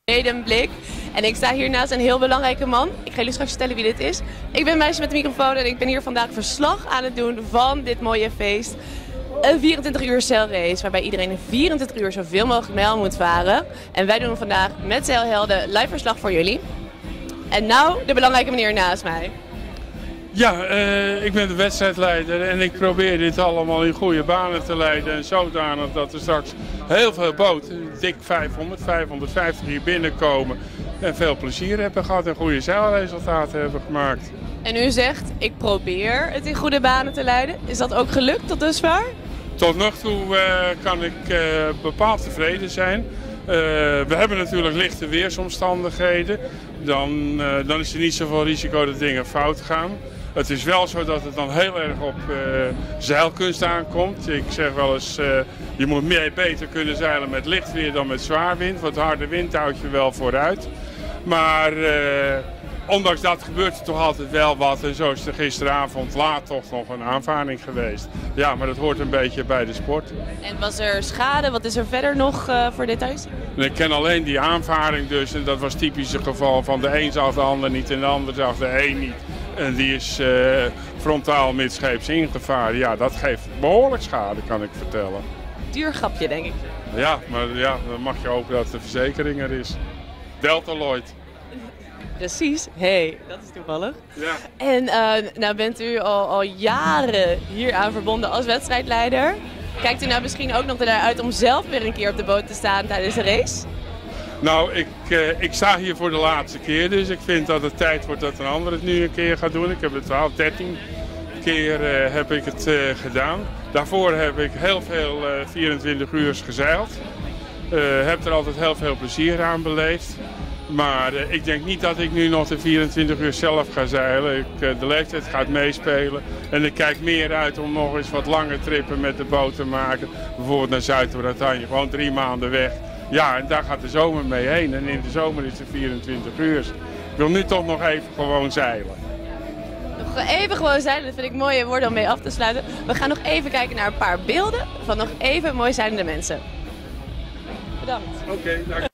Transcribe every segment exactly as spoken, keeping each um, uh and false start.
Medemblik. En ik sta hier naast een heel belangrijke man. Ik ga jullie straks vertellen wie dit is. Ik ben een meisje met de microfoon en ik ben hier vandaag verslag aan het doen van dit mooie feest. Een vierentwintig uur zeilrace waarbij iedereen in vierentwintig uur zoveel mogelijk mijl moet varen. En wij doen vandaag met Zeilhelden live verslag voor jullie. En nou de belangrijke meneer naast mij. Ja, uh, ik ben de wedstrijdleider en ik probeer dit allemaal in goede banen te leiden. En zodanig dat er straks heel veel boten, dik vijfhonderd, vijfhonderdvijftig hier binnenkomen. En veel plezier hebben gehad en goede zeilresultaten hebben gemaakt. En u zegt, ik probeer het in goede banen te leiden. Is dat ook gelukt tot dusver? Tot nog toe uh, kan ik uh, bepaald tevreden zijn. Uh, we hebben natuurlijk lichte weersomstandigheden. Dan, uh, dan is er niet zoveel risico dat dingen fout gaan. Het is wel zo dat het dan heel erg op uh, zeilkunst aankomt. Ik zeg wel eens, uh, je moet meer beter kunnen zeilen met licht weer dan met zwaar wind. Want harde wind houdt je wel vooruit. Maar uh, ondanks dat gebeurt er toch altijd wel wat. En zo is er gisteravond laat toch nog een aanvaring geweest. Ja, maar dat hoort een beetje bij de sport. En was er schade? Wat is er verder nog uh, voor details? Ik ken alleen die aanvaring dus. En dat was typisch het geval van de een zag de ander niet en de ander zag de een niet. En die is uh, frontaal midscheeps ingevaren. Ja, dat geeft behoorlijk schade, kan ik vertellen. Duur grapje, denk ik. Ja, maar ja, dan mag je hopen dat de verzekering er is. Delta Lloyd. Precies. Hey, dat is toevallig. Ja. En uh, nou bent u al, al jaren hier aan verbonden als wedstrijdleider. Kijkt u nou misschien ook nog naar uit om zelf weer een keer op de boot te staan tijdens de race? Nou, ik, uh, ik sta hier voor de laatste keer, dus ik vind dat het tijd wordt dat een ander het nu een keer gaat doen. Ik heb het twaalf, dertien keer uh, heb ik het uh, gedaan. Daarvoor heb ik heel veel uh, vierentwintig uur gezeild. Uh, heb er altijd heel veel plezier aan beleefd. Maar uh, ik denk niet dat ik nu nog de vierentwintig uur zelf ga zeilen. Ik, uh, de leeftijd gaat meespelen. En ik kijk meer uit om nog eens wat lange trippen met de boot te maken. Bijvoorbeeld naar Zuid-Bretagne, gewoon drie maanden weg. Ja, en daar gaat de zomer mee heen. En in de zomer is het vierentwintig uur. Ik wil nu toch nog even gewoon zeilen. Nog even gewoon zeilen, dat vind ik mooie woorden om mee af te sluiten. We gaan nog even kijken naar een paar beelden van nog even mooi zeilende mensen. Bedankt. Oké, okay, dank.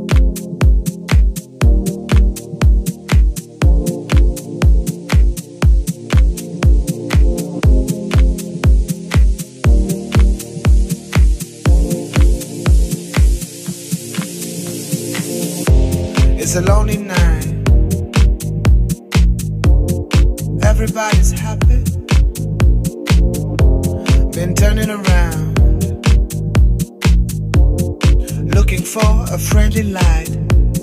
It's a lonely night. Everybody's happy. Been turning around, looking for a friendly light,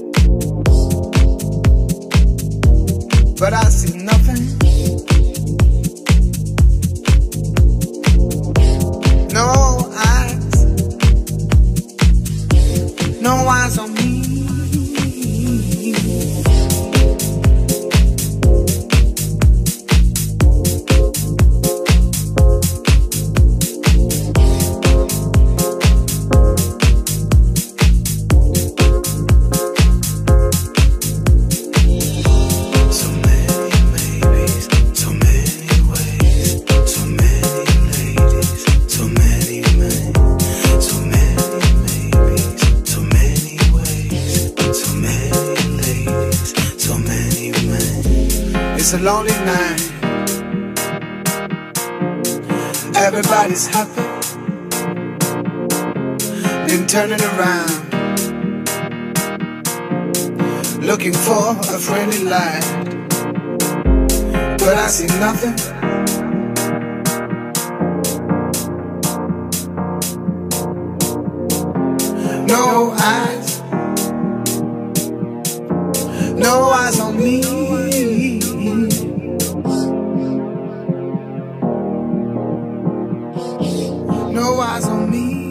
but I see nothing. No eyes, no eyes on me. It's a lonely night. Everybody's happy. Been turning around, looking for a friendly light, but I see nothing. No eyes, no eyes on me. No eyes on me.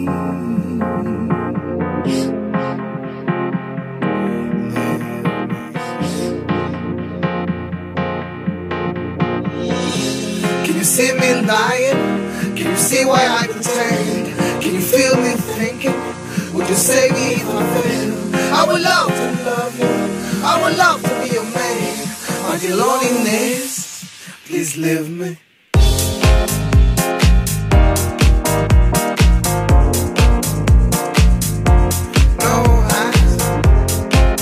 Can you see me lying? Can you see why I pretend? Can you feel me thinking? Would you save me if I fail? I would love to love you. I would love to be your man. But your loneliness, please leave me. No eyes.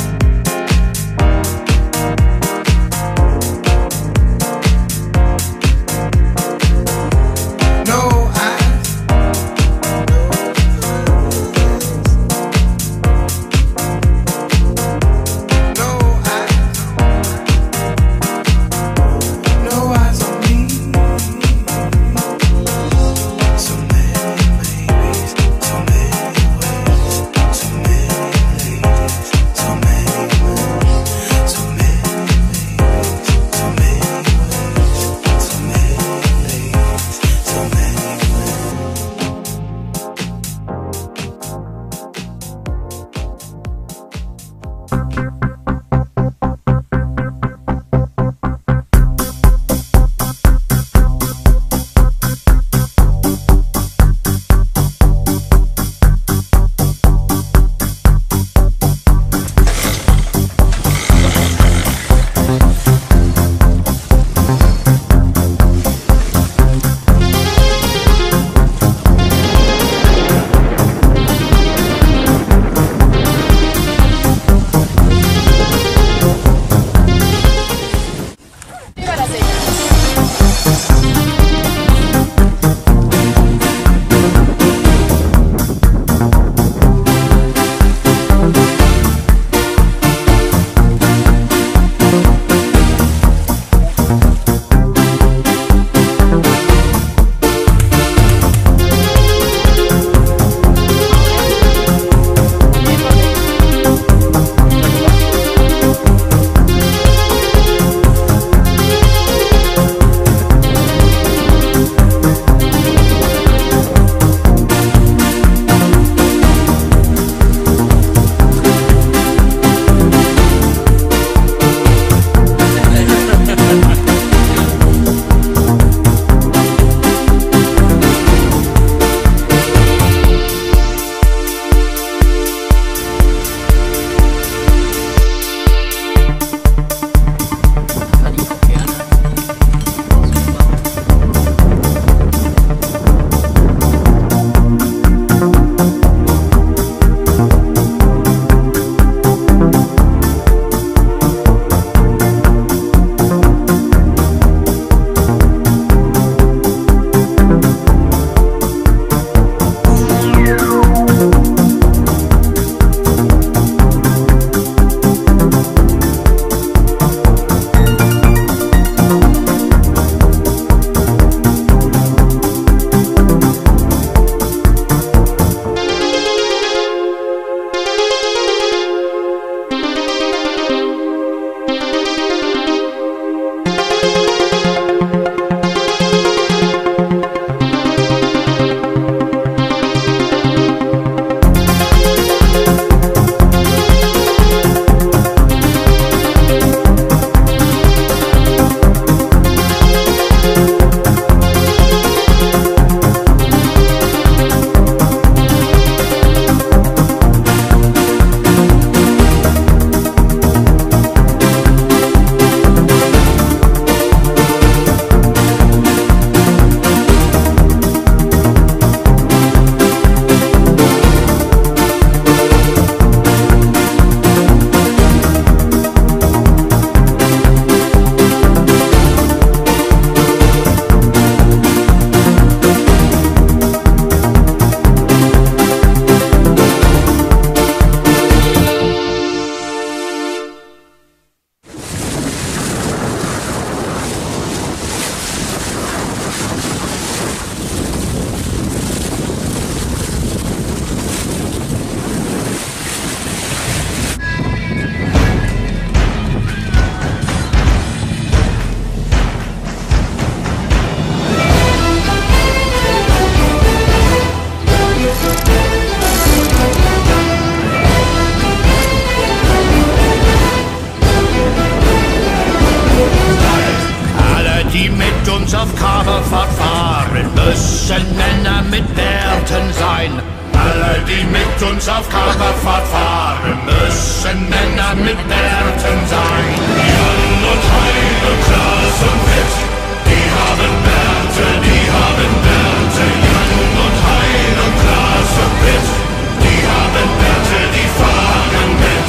müssen Männer mit Werten sein. Alle, die mit uns auf Kaperfahrt fahren, müssen Männer mit Werten sein. Jan und Hein und Klaas und Pitt, die haben Werte, die haben Werte. Jan und Hein und Klaas und Pitt, die haben Werte, die fahren mit.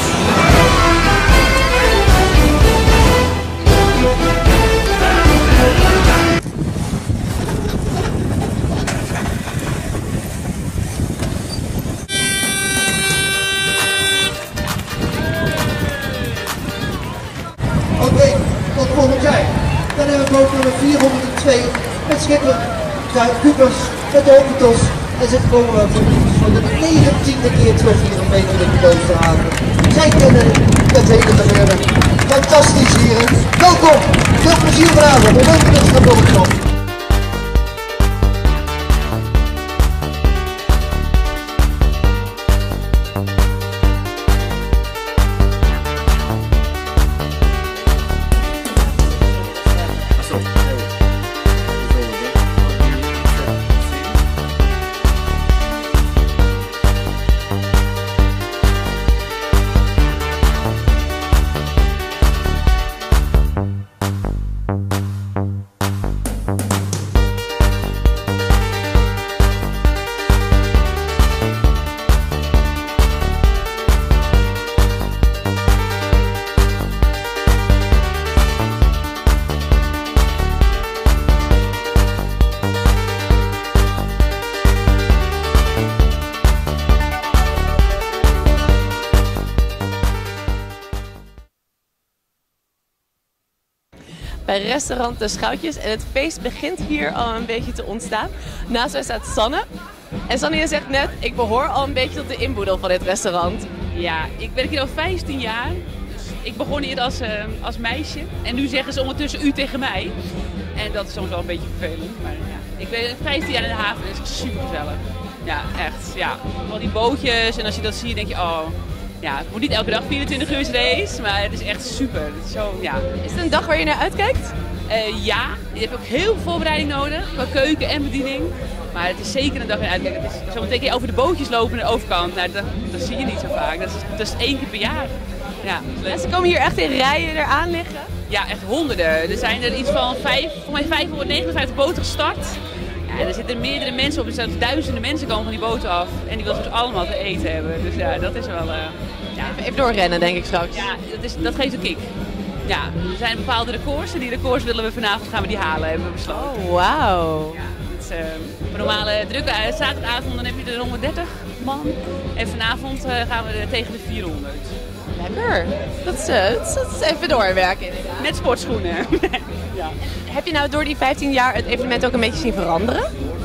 Oké, okay, tot volgend jaar. Dan hebben we boot nummer vierhonderdtwee met schipper Kuipers met de Hokketos. En ze komen voor de negentiende keer terug hier een beetje in de Kloosterhaven. Zij kennen het hele gebeuren. Fantastisch hier. Welkom, veel plezier vanavond. We weten dat het naar boven komt. Bij restaurant De Schoutjes en het feest begint hier al een beetje te ontstaan. Naast mij staat Sanne. En Sanne, je zegt net, ik behoor al een beetje tot de inboedel van dit restaurant. Ja, ik werk hier al vijftien jaar. Ik begon hier als, uh, als meisje en nu zeggen ze ondertussen u tegen mij. En dat is soms wel een beetje vervelend. Maar ja, ik ben vijftien jaar in de haven en het is super gezellig. Ja, echt. Ja. Al die bootjes en als je dat ziet denk je, oh... Ja, het moet niet elke dag vierentwintig uur race, maar het is echt super. Het is, zo, ja. Is het een dag waar je naar uitkijkt? Uh, ja, je hebt ook heel veel voorbereiding nodig, qua keuken en bediening. Maar het is zeker een dag in uitkijken. Het is zo meteen over de bootjes lopen aan de overkant. Nou, dat, dat zie je niet zo vaak. Dat is, dat is één keer per jaar. Ja, mensen komen hier echt in rijen eraan liggen? Ja, echt honderden. Er zijn er iets van vijf, voor mij vijfhonderdnegenenvijftig boten gestart. Ja, er zitten meerdere mensen op, dus er duizenden mensen komen van die boten af. En die willen dus allemaal te eten hebben. Dus ja, dat is wel... Uh, ja. Even doorrennen, denk ik straks. Ja, dat, is, dat geeft een kick. Ja, er zijn bepaalde records en die records willen we vanavond gaan we die halen, hebben we besloten. Oh, wauw. Ja, het is uh, een normale drukke uh, zaterdagavond, dan heb je er honderddertig man. En vanavond uh, gaan we er tegen de vierhonderd. Lekker. Dat is, uh, dat is even doorwerken inderdaad. Met sportschoenen. Ja. Heb je nou door die vijftien jaar het evenement ook een beetje zien veranderen?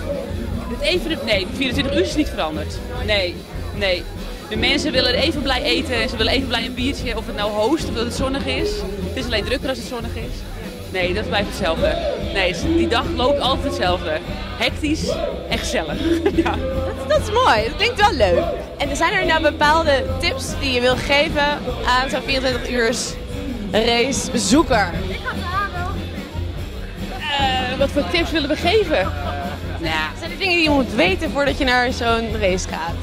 Het evenement, nee, vierentwintig uur is niet veranderd. Nee, nee. De mensen willen even blij eten, ze willen even blij een biertje, of het nou host of dat het zonnig is. Het is alleen drukker als het zonnig is. Nee, dat blijft hetzelfde. Nee, die dag loopt altijd hetzelfde. Hectisch en gezellig. Ja. Dat, dat is mooi, dat klinkt wel leuk. En zijn er nou bepaalde tips die je wil geven aan zo'n vierentwintig uurs race bezoeker? Uh, wat voor tips willen we geven? Nou, zijn er dingen die je moet weten voordat je naar zo'n race gaat?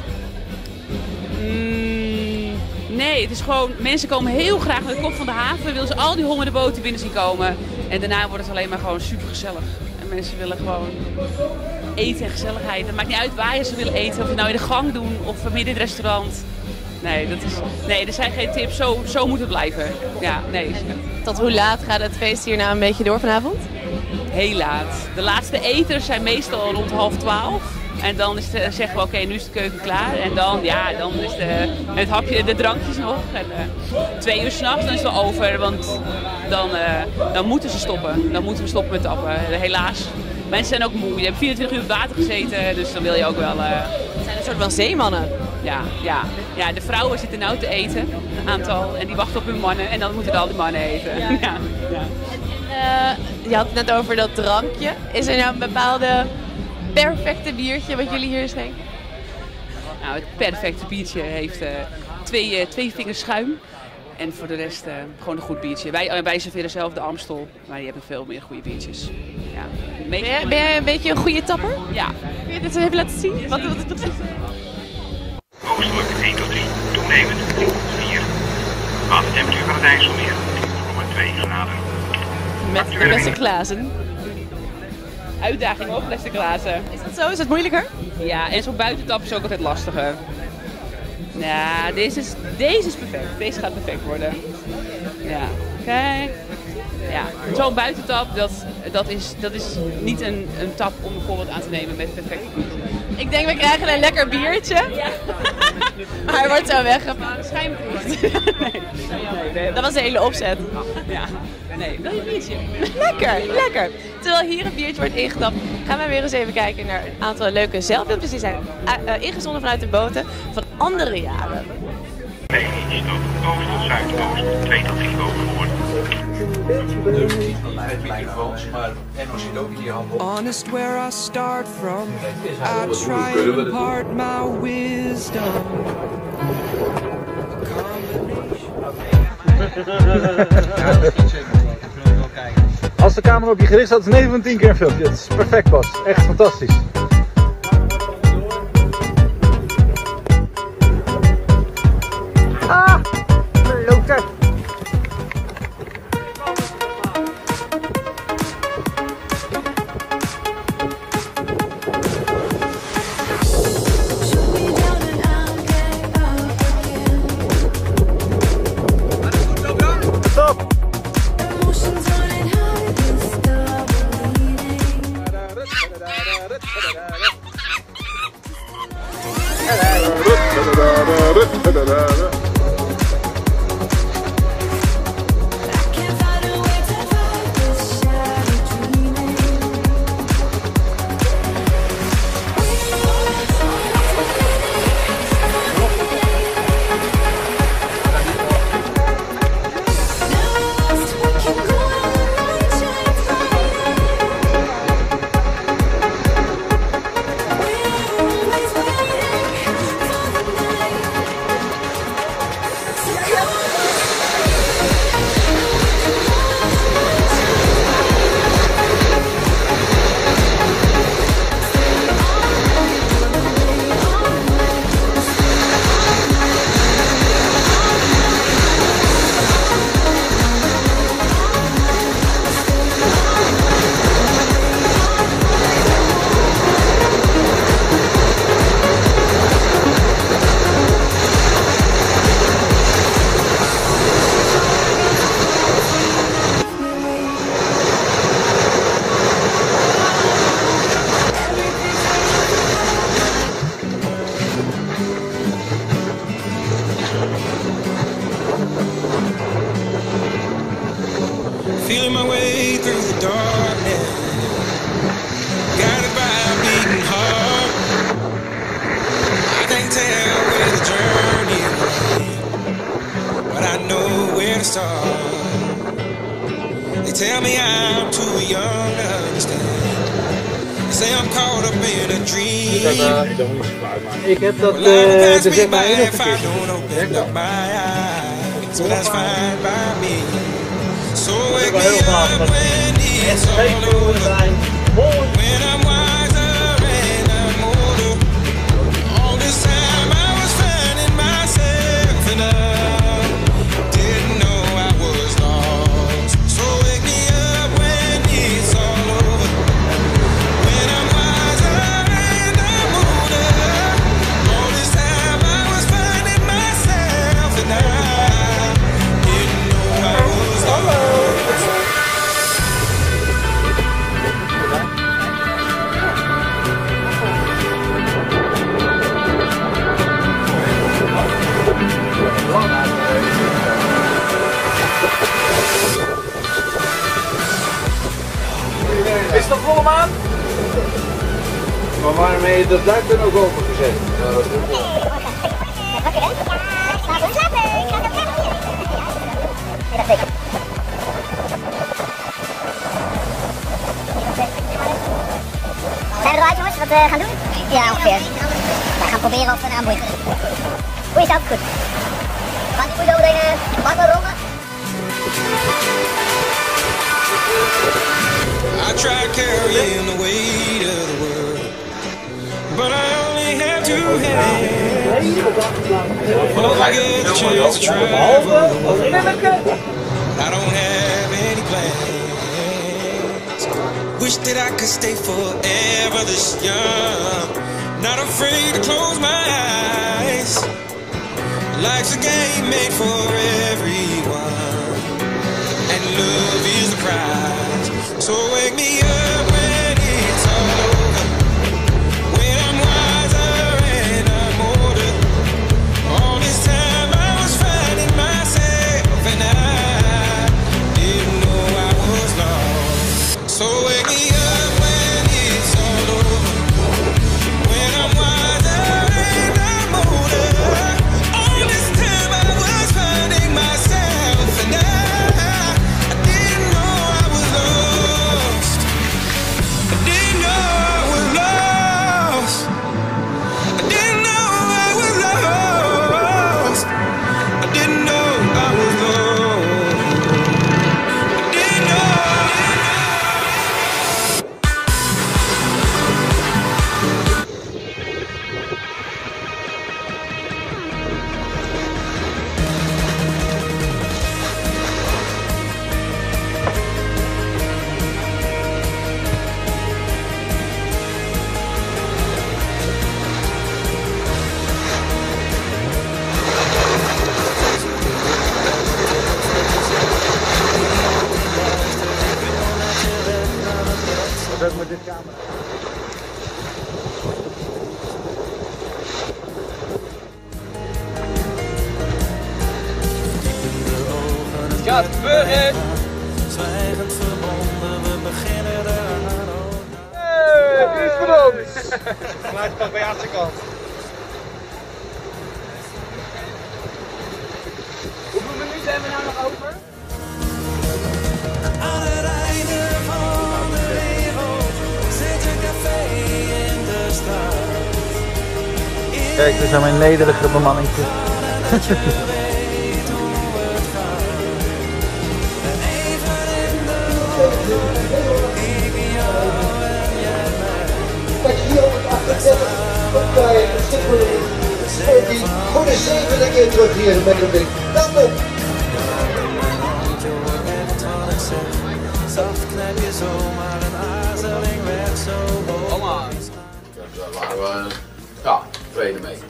Mm, nee, het is gewoon, mensen komen heel graag naar de kop van de haven, willen ze al die honderden boten binnen zien komen. En daarna wordt het alleen maar gewoon super gezellig. En mensen willen gewoon eten en gezelligheid. Het maakt niet uit waar je ze willen eten, of je nou in de gang doen of midden in het restaurant. Nee, dat is, nee, er zijn geen tips, zo, zo moet het blijven. Ja, nee. Tot hoe laat gaat het feest hier nou een beetje door vanavond? Heel laat. De laatste eters zijn meestal rond half twaalf. En dan is de, zeggen we, oké, okay, nu is de keuken klaar. En dan, ja, dan is de, het hapje, de drankjes nog. En uh, twee uur s'nachts, dan is het wel over. Want dan, uh, dan moeten ze stoppen. Dan moeten we stoppen met tappen. Helaas. Mensen zijn ook moe. Je hebt vierentwintig uur op water gezeten. Dus dan wil je ook wel... Uh... Het zijn een soort van zeemannen. Ja, ja. Ja, de vrouwen zitten nou te eten. Een aantal. En die wachten op hun mannen. En dan moeten al die mannen eten. Ja. Ja. Ja. Uh, je had het net over dat drankje. Is er nou een bepaalde perfecte biertje wat jullie hier schenken? Nou, het perfecte biertje heeft uh, twee, uh, twee vingers schuim. En voor de rest uh, gewoon een goed biertje. Wij, uh, wij serveren zelf de Amstel, maar die hebben veel meer goede biertjes. Ja. Meest Ben jij, ben jij een beetje een goede tapper? Ja. Kun je dit even laten zien? Wat, wat is het precies? Oostelijk één tot drie, toenemend vier. Watertemperatuur van het IJsselmeer tien komma twee graden. Met de beste glazen. Uitdaging ook, plastic glazen. Is dat zo? Is het moeilijker? Ja, en zo'n buitentap is ook altijd lastiger. Ja, deze is, deze is perfect. Deze gaat perfect worden. Ja, kijk. Ja, zo'n buitentap, dat, dat, is, dat is niet een, een tap om een voorbeeld aan te nemen met perfect goed. Ik denk we krijgen een lekker biertje. Ja. Hij wordt zo weggepakt. Schijnproef. Nee. Nee, Dat was de hele opzet. Ja, nee. Wil je een biertje? Lekker, lekker. Terwijl hier een biertje wordt ingetapt, gaan we weer eens even kijken naar een aantal leuke zeilfilmpjes die zijn uh, uh, ingezonden vanuit de boten van andere jaren. Nee, stoot oost tot zuidoost, twee tot drie boven voor. Honest where I start from, I try and impart my wisdom. Als de camera op je gericht staat, is negen van tien keer een filmpje. Het is perfect, Bas. Echt fantastisch. Ah, loter. Feeling my way through the darkness, guided by a beating heart. I can't tell where the journey will, but I know where to start. They tell me I'm too young to understand. They say I'm caught up in a dream. Ik heb dat uh, de zeg maar heel verkeerd. So that's fine by me. So wake me up when it's all over, when I'm wiser and I'm older. All this time I was finding myself and I didn't know I was lost. So wake me up when it's all over, when I'm wiser and I'm older. All this time I was finding myself and I didn't know I was lost. Is het nog volle maan? Maar waarmee dat duik dan ook opengezet? Zijn we eruit, jongens? Wat uh, gaan doen? Ja, ongeveer. We gaan proberen of we een aanboei kunnen doen. Hoe is dat? Goed. We gaan die boei zo meteen uh, bakken rollen. I tried carrying the weight of the world, but I only have two hands. Will I get the chance to travel the world? I don't have any plans. Wish that I could stay forever this young, not afraid to close my eyes. Life's a game made for everyone, and love is the prize. So wake me up when it's all over, when I'm wiser and I'm older. All this time I was finding myself, and I didn't know I was lost. So wake me up when it's all over, when I'm wiser and I'm older. All this time I was finding myself, and I, I didn't know I was lost. I didn't know I was lost. I didn't know I was lost. I didn't know I was lost. I didn't know. Wat met dit camera? Gaat gebeuren! Zwijgend verbonden, we beginnen eraan. Hey, die is voor ons! Geluid van de Jaanse kant. Hoeveel minuten hebben we nou nog over? Aan het einde van de wereld zit een café in de stad. Kijk, dit zijn mijn nederige bemanningje. Goede zevende keer terug hier met de blik. Dank u. Zacht knijp je zomaar een aarzeling weg zo boven. Daar waren we ja, tweede mee.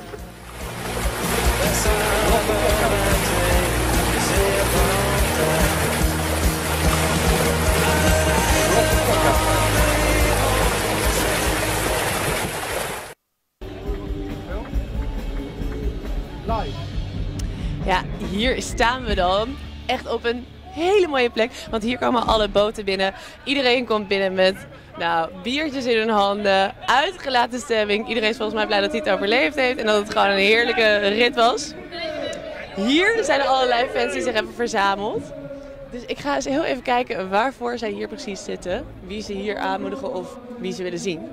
Ja, hier staan we dan. Echt op een hele mooie plek. Want hier komen alle boten binnen. Iedereen komt binnen met nou, biertjes in hun handen. Uitgelaten stemming. Iedereen is volgens mij blij dat hij het overleefd heeft. En dat het gewoon een heerlijke rit was. Hier zijn er allerlei fans die zich hebben verzameld. Dus ik ga eens heel even kijken waarvoor zij hier precies zitten. Wie ze hier aanmoedigen of wie ze willen zien.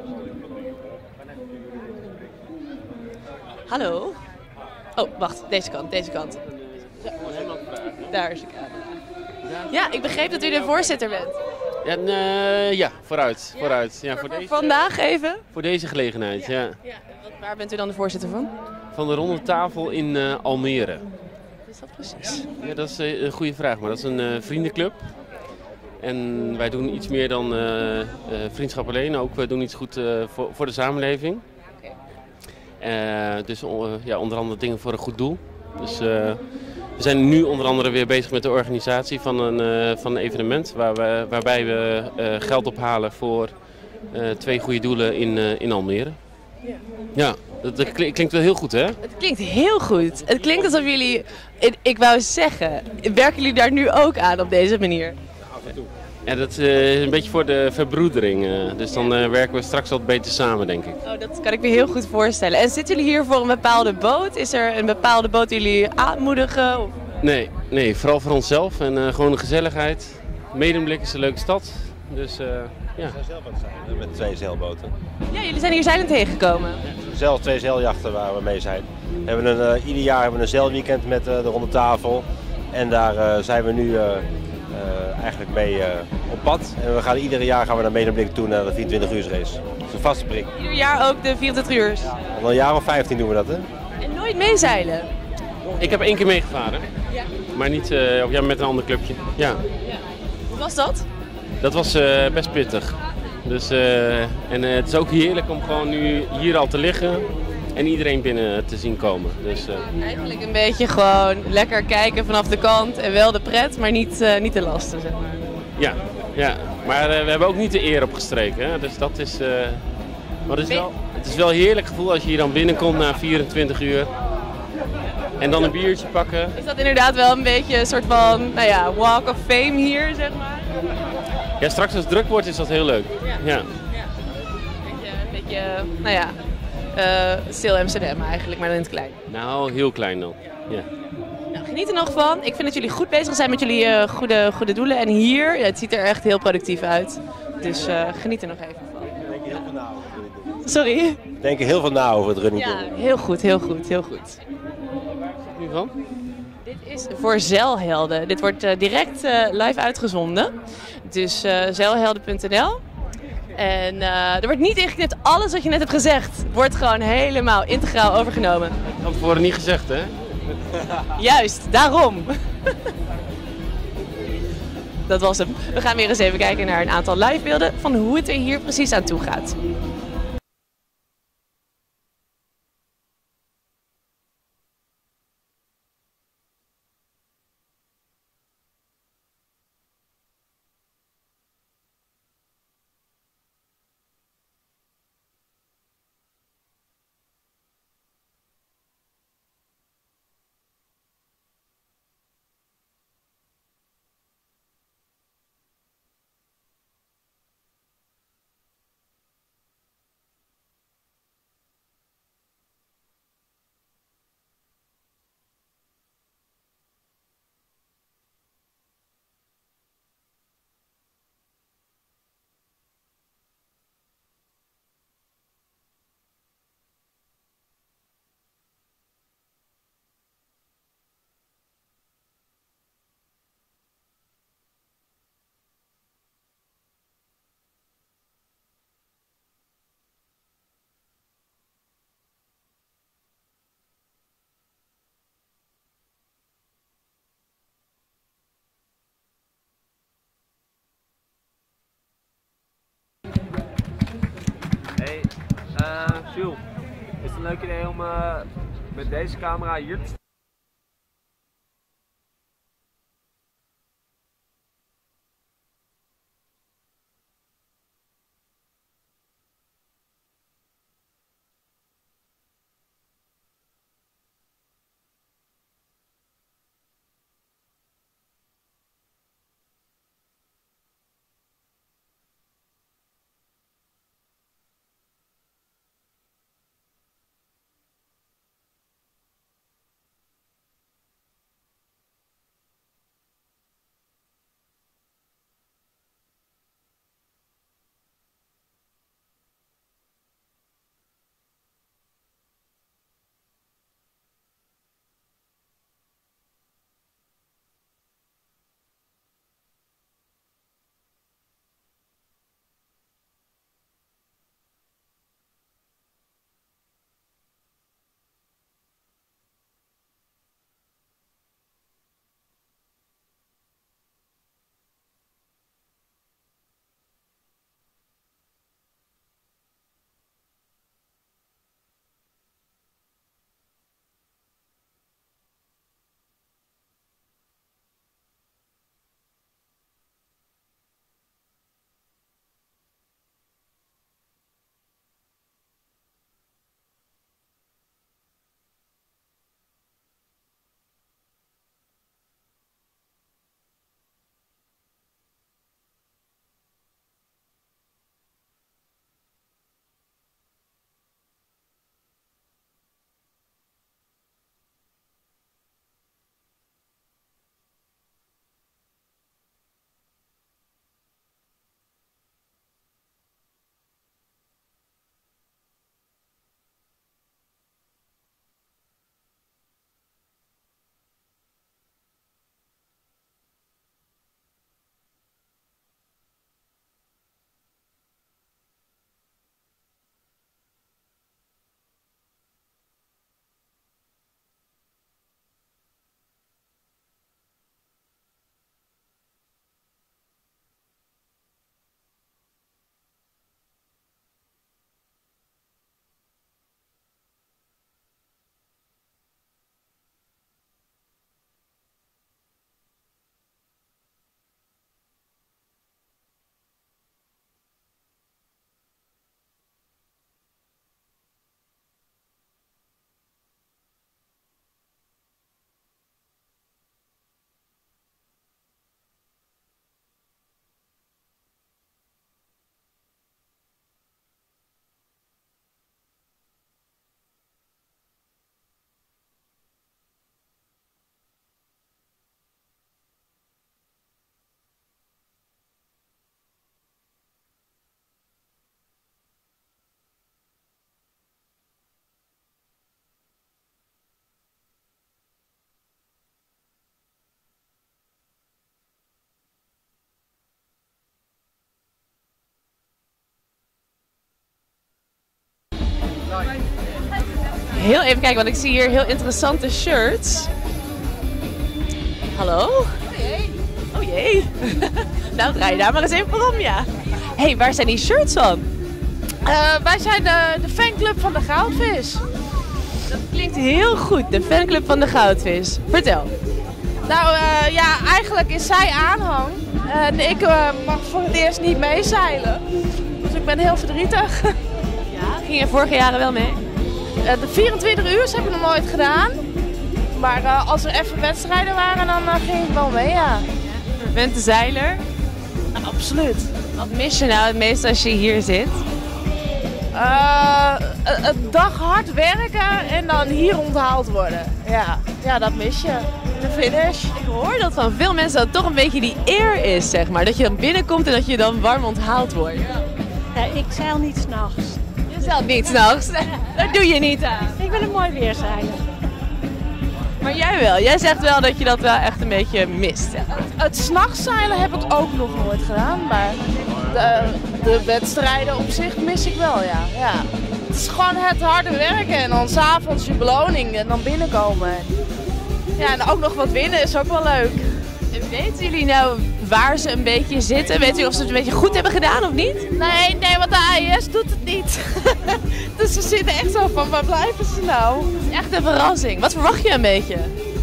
Hallo. Oh, wacht. Deze kant, deze kant. Ja. Daar is de camera. Ja, ik begreep dat u de voorzitter bent. Ja, uh, ja vooruit. vooruit. Ja, voor, voor deze, vandaag even? Voor deze gelegenheid, ja. ja. ja. Waar bent u dan de voorzitter van? Van de ronde tafel in uh, Almere. Wat is dat precies? Ja, dat is uh, een goede vraag, maar dat is een uh, vriendenclub. En wij doen iets meer dan uh, uh, vriendschap alleen, ook we doen iets goed uh, voor, voor de samenleving. Okay. Uh, dus uh, ja, onder andere dingen voor een goed doel. Dus, uh, we zijn nu onder andere weer bezig met de organisatie van een, uh, van een evenement waar we, waarbij we uh, geld ophalen voor uh, twee goede doelen in, uh, in Almere. Ja, ja dat, dat klinkt wel heel goed, hè? Het klinkt heel goed. Het klinkt alsof jullie, ik wou zeggen, werken jullie daar nu ook aan op deze manier? Af en toe. Ja, dat uh, is een beetje voor de verbroedering. Uh, dus dan uh, werken we straks wat beter samen, denk ik. Oh, dat kan ik me heel goed voorstellen. En zitten jullie hier voor een bepaalde boot? Is er een bepaalde boot die jullie aanmoedigen? Of? Nee, nee, vooral voor onszelf en uh, gewoon de gezelligheid. Medemblik is een leuke stad. Dus uh, ja. We zijn zelf aan het zeilen met twee zeilboten. Ja, jullie zijn hier zeilend tegengekomen. Zelf twee zeiljachten waar we mee zijn. We hebben een, uh, ieder jaar hebben we een zeilweekend met uh, de ronde tafel. En daar uh, zijn we nu uh, uh, eigenlijk mee uh, op pad. En we gaan iedere jaar gaan we naar Medemblik toe naar de vierentwintig uur race. Dat is een vaste prik. Ieder jaar ook de vierentwintig uur? Ja. Al een jaar of vijftien doen we dat, hè? En nooit meezeilen? Ik heb één keer meegevaren. Ja. Maar niet uh, ja, met een ander clubje. Ja. Ja. Hoe was dat? Dat was uh, best pittig. Dus, uh, en uh, het is ook heerlijk om gewoon nu hier al te liggen en iedereen binnen te zien komen. Dus, uh... Eigenlijk een beetje gewoon lekker kijken vanaf de kant en wel de pret, maar niet, uh, niet de lasten, zeg maar. Ja, ja. Maar uh, we hebben ook niet de eer opgestreken. Hè? Dus dat is, uh... maar het is wel, het is wel een heerlijk gevoel als je hier dan binnenkomt na vierentwintig uur. En dan een biertje pakken. Is dat inderdaad wel een beetje een soort van, nou ja, walk of fame hier, zeg maar? Ja, straks als het druk wordt is dat heel leuk. Ja. Ja. Ja. Een beetje, een beetje, nou ja, uh, stil Amsterdam eigenlijk, maar dan in het klein. Nou, heel klein dan. Ja. Nou, geniet er nog van. Ik vind dat jullie goed bezig zijn met jullie uh, goede, goede doelen. En hier, ja, het ziet er echt heel productief uit. Dus uh, geniet er nog even van. Denk je heel veel na over het running doen? Sorry? Denk je heel veel na over het running doen? Ja, heel goed, heel goed, heel goed. Nu van? Dit is voor Zeilhelden. Dit wordt uh, direct uh, live uitgezonden. Dus uh, zeilhelden punt n l. En uh, er wordt niet ingeknipt. Alles wat je net hebt gezegd wordt gewoon helemaal integraal overgenomen. Van tevoren niet gezegd, hè? Juist, daarom. Dat was hem. We gaan weer eens even kijken naar een aantal livebeelden van hoe het er hier precies aan toe gaat. Hey, uh, Jules, is het een leuk idee om uh, met deze camera hier te staan? Heel even kijken, want ik zie hier heel interessante shirts. Hallo? Oh jee. Oh jee. Nou, draai je daar maar eens even voor om, ja. Hé, hey, waar zijn die shirts van? Uh, wij zijn de, de fanclub van de Goudvis. Dat klinkt heel goed, de fanclub van de Goudvis. Vertel. Nou uh, ja, eigenlijk is zij aanhang. En ik uh, mag voor het eerst niet meezeilen. Dus ik ben heel verdrietig. Ja, ging je vorige jaren wel mee? Uh, de vierentwintig uur heb ik nog nooit gedaan. Maar uh, als er even wedstrijden waren, dan uh, ging ik wel mee, ja. Je bent de zeiler? Nou, absoluut. Wat mis je nou het meest als je hier zit? Uh, een dag hard werken en dan hier onthaald worden. Ja, ja, dat mis je. De finish. Ik hoor dat van veel mensen dat het toch een beetje die eer is, zeg maar. Dat je dan binnenkomt en dat je dan warm onthaald wordt. Ja, ik zeil niet s'nachts. Je zeilt niet s'nachts? Dat doe je niet aan. Ik ben een mooi weerzeiler. Maar jij wel. Jij zegt wel dat je dat wel echt een beetje mist. Het, het s'nachts zeilen heb ik ook nog nooit gedaan, maar de, de wedstrijden op zich mis ik wel, ja. ja. Het is gewoon het harde werken en dan s'avonds je beloning en dan binnenkomen. Ja, en ook nog wat winnen is ook wel leuk. En weten jullie nou waar ze een beetje zitten? Weten jullie of ze het een beetje goed hebben gedaan of niet? Nee, nee, want de A I S doet het niet. Dus ze zitten echt zo van, waar blijven ze nou? Het is echt een verrassing. Wat verwacht je een beetje?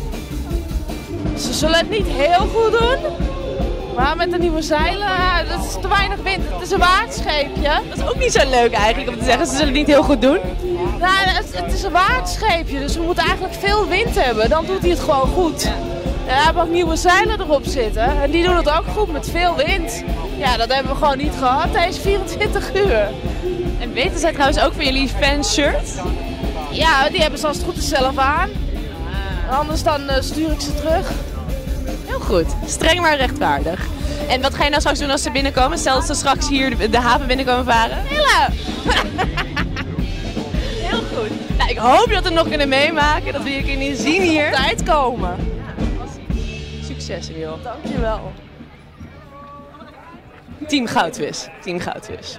Ze zullen het niet heel goed doen. Maar met de nieuwe zeilen, dat is te weinig wind. Het is een waardscheepje. Dat is ook niet zo leuk eigenlijk om te zeggen, ze zullen het niet heel goed doen. Nou, het, het is een waardscheepje, dus we moeten eigenlijk veel wind hebben. Dan doet hij het gewoon goed. Ja. En we hebben ook nieuwe zeilen erop zitten. En die doen het ook goed met veel wind. Ja, dat hebben we gewoon niet gehad deze vierentwintig uur. En weten zij trouwens ook van jullie fanshirts? Ja, die hebben ze als het goed is zelf aan. Anders dan uh, stuur ik ze terug. Heel goed. Streng maar rechtvaardig. En wat ga je nou straks doen als ze binnenkomen? Stel dat ze straks hier de, de haven binnenkomen varen. Hillen! Heel goed. Nou, ik hoop dat we het nog kunnen meemaken. Dat we je kunnen zien hier. Tijd komen. Succes, Emiel. Dankjewel. Team Goudvis. Team Goudvis.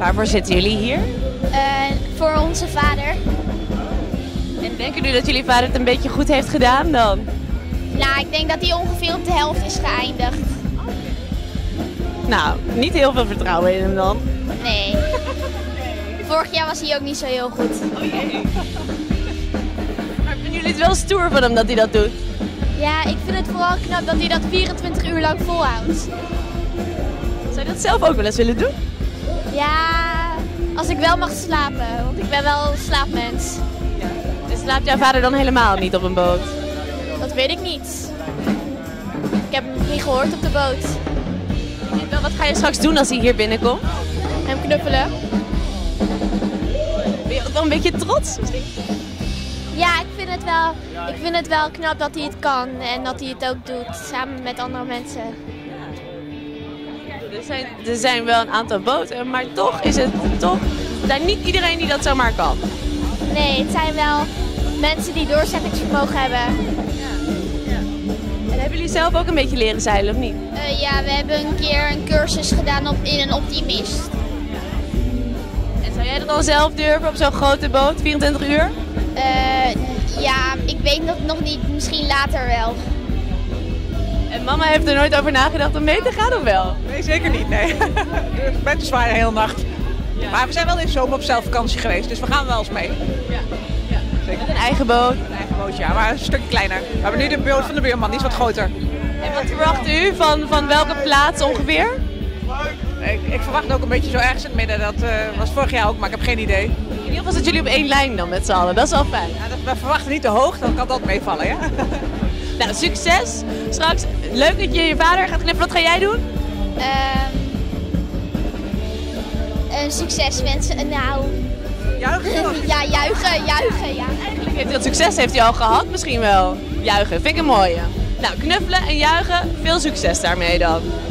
Waarvoor zitten jullie hier? Uh, voor onze vader. En denken jullie dat jullie vader het een beetje goed heeft gedaan dan? Nou, ik denk dat hij ongeveer op de helft is geëindigd. Nou, niet heel veel vertrouwen in hem dan. Nee. Vorig jaar was hij ook niet zo heel goed. Oh jee. Maar vinden jullie het wel stoer van hem dat hij dat doet? Ja, ik vind het vooral knap dat hij dat vierentwintig uur lang volhoudt. Zou je dat zelf ook wel eens willen doen? Ja, als ik wel mag slapen, want ik ben wel een slaapmens. Ja. Dus slaapt jouw vader dan helemaal niet op een boot? Dat weet ik niet. Ik heb hem nog niet gehoord op de boot. En wat ga je straks doen als hij hier binnenkomt? Hem knuffelen. Ben je ook wel een beetje trots misschien? Ja, ik vind, het wel, ik vind het wel knap dat hij het kan en dat hij het ook doet, samen met andere mensen. Er zijn, er zijn wel een aantal boten, maar toch is het toch zijn niet iedereen die dat zomaar kan. Nee, het zijn wel mensen die doorzettingsvermogen hebben. Ja. Ja. En hebben jullie zelf ook een beetje leren zeilen of niet? Uh, ja, we hebben een keer een cursus gedaan op, in een Optimist. En zou jij dat dan zelf durven op zo'n grote boot, vierentwintig uur? Uh, ja, ik weet dat nog niet, misschien later wel. En mama heeft er nooit over nagedacht om mee te gaan of wel? Nee, zeker niet, nee. Het bent te zwaar de hele nacht. Ja. Maar we zijn wel in de zomer op zelfvakantie geweest, dus we gaan wel eens mee. Ja. Ja. Zeker. Met een eigen boot? Een eigen boot, ja, maar een stukje kleiner. We hebben nu de boot van de buurman, die is wat groter. En wat verwacht u van, van welke plaats ongeveer? Ik, ik verwacht ook een beetje zo ergens in het midden. Dat uh, was vorig jaar ook, maar ik heb geen idee. In ieder geval zitten jullie op één lijn dan met z'n allen, dat is wel fijn. Ja, dat, we verwachten niet te hoog, dan kan dat meevallen, ja. Nou, succes. Straks, leuk dat je je vader gaat knippen. Wat ga jij doen? Uh, een succes wensen. Nou... Juichen? Ja, juichen, juichen, ja. Eigenlijk heeft hij dat succes heeft hij al gehad, misschien wel. Juichen, vind ik een mooie. Nou, knuffelen en juichen, veel succes daarmee dan.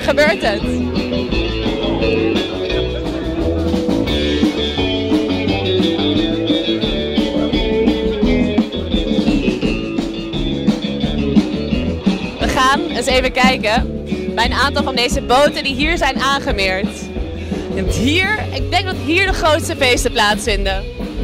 gebeurt het. We gaan eens even kijken bij een aantal van deze boten die hier zijn aangemeerd. En hier, ik denk dat hier de grootste feesten plaatsvinden.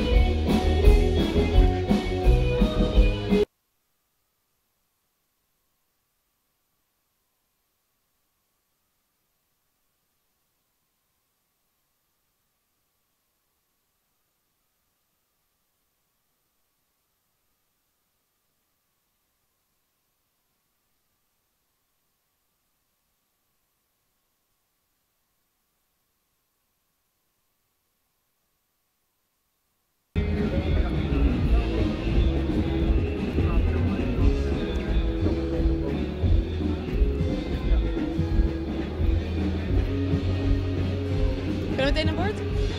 Kunnen we meteen aan boord?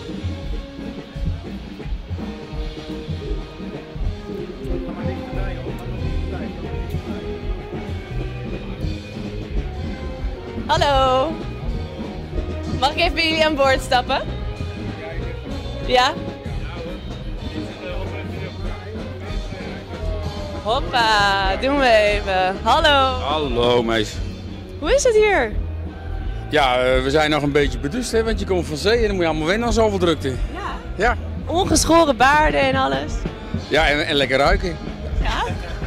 Hallo. Mag ik even bij jullie aan boord stappen? Ja? Hoppa, doen we even. Hallo. Hallo meis. Hoe is het hier? Ja, uh, we zijn nog een beetje beduust, hè, want je komt van zee en dan moet je allemaal wennen aan zoveel drukte. Ja? Ja. Ongeschoren baarden en alles. Ja, en, en lekker ruiken. Ja?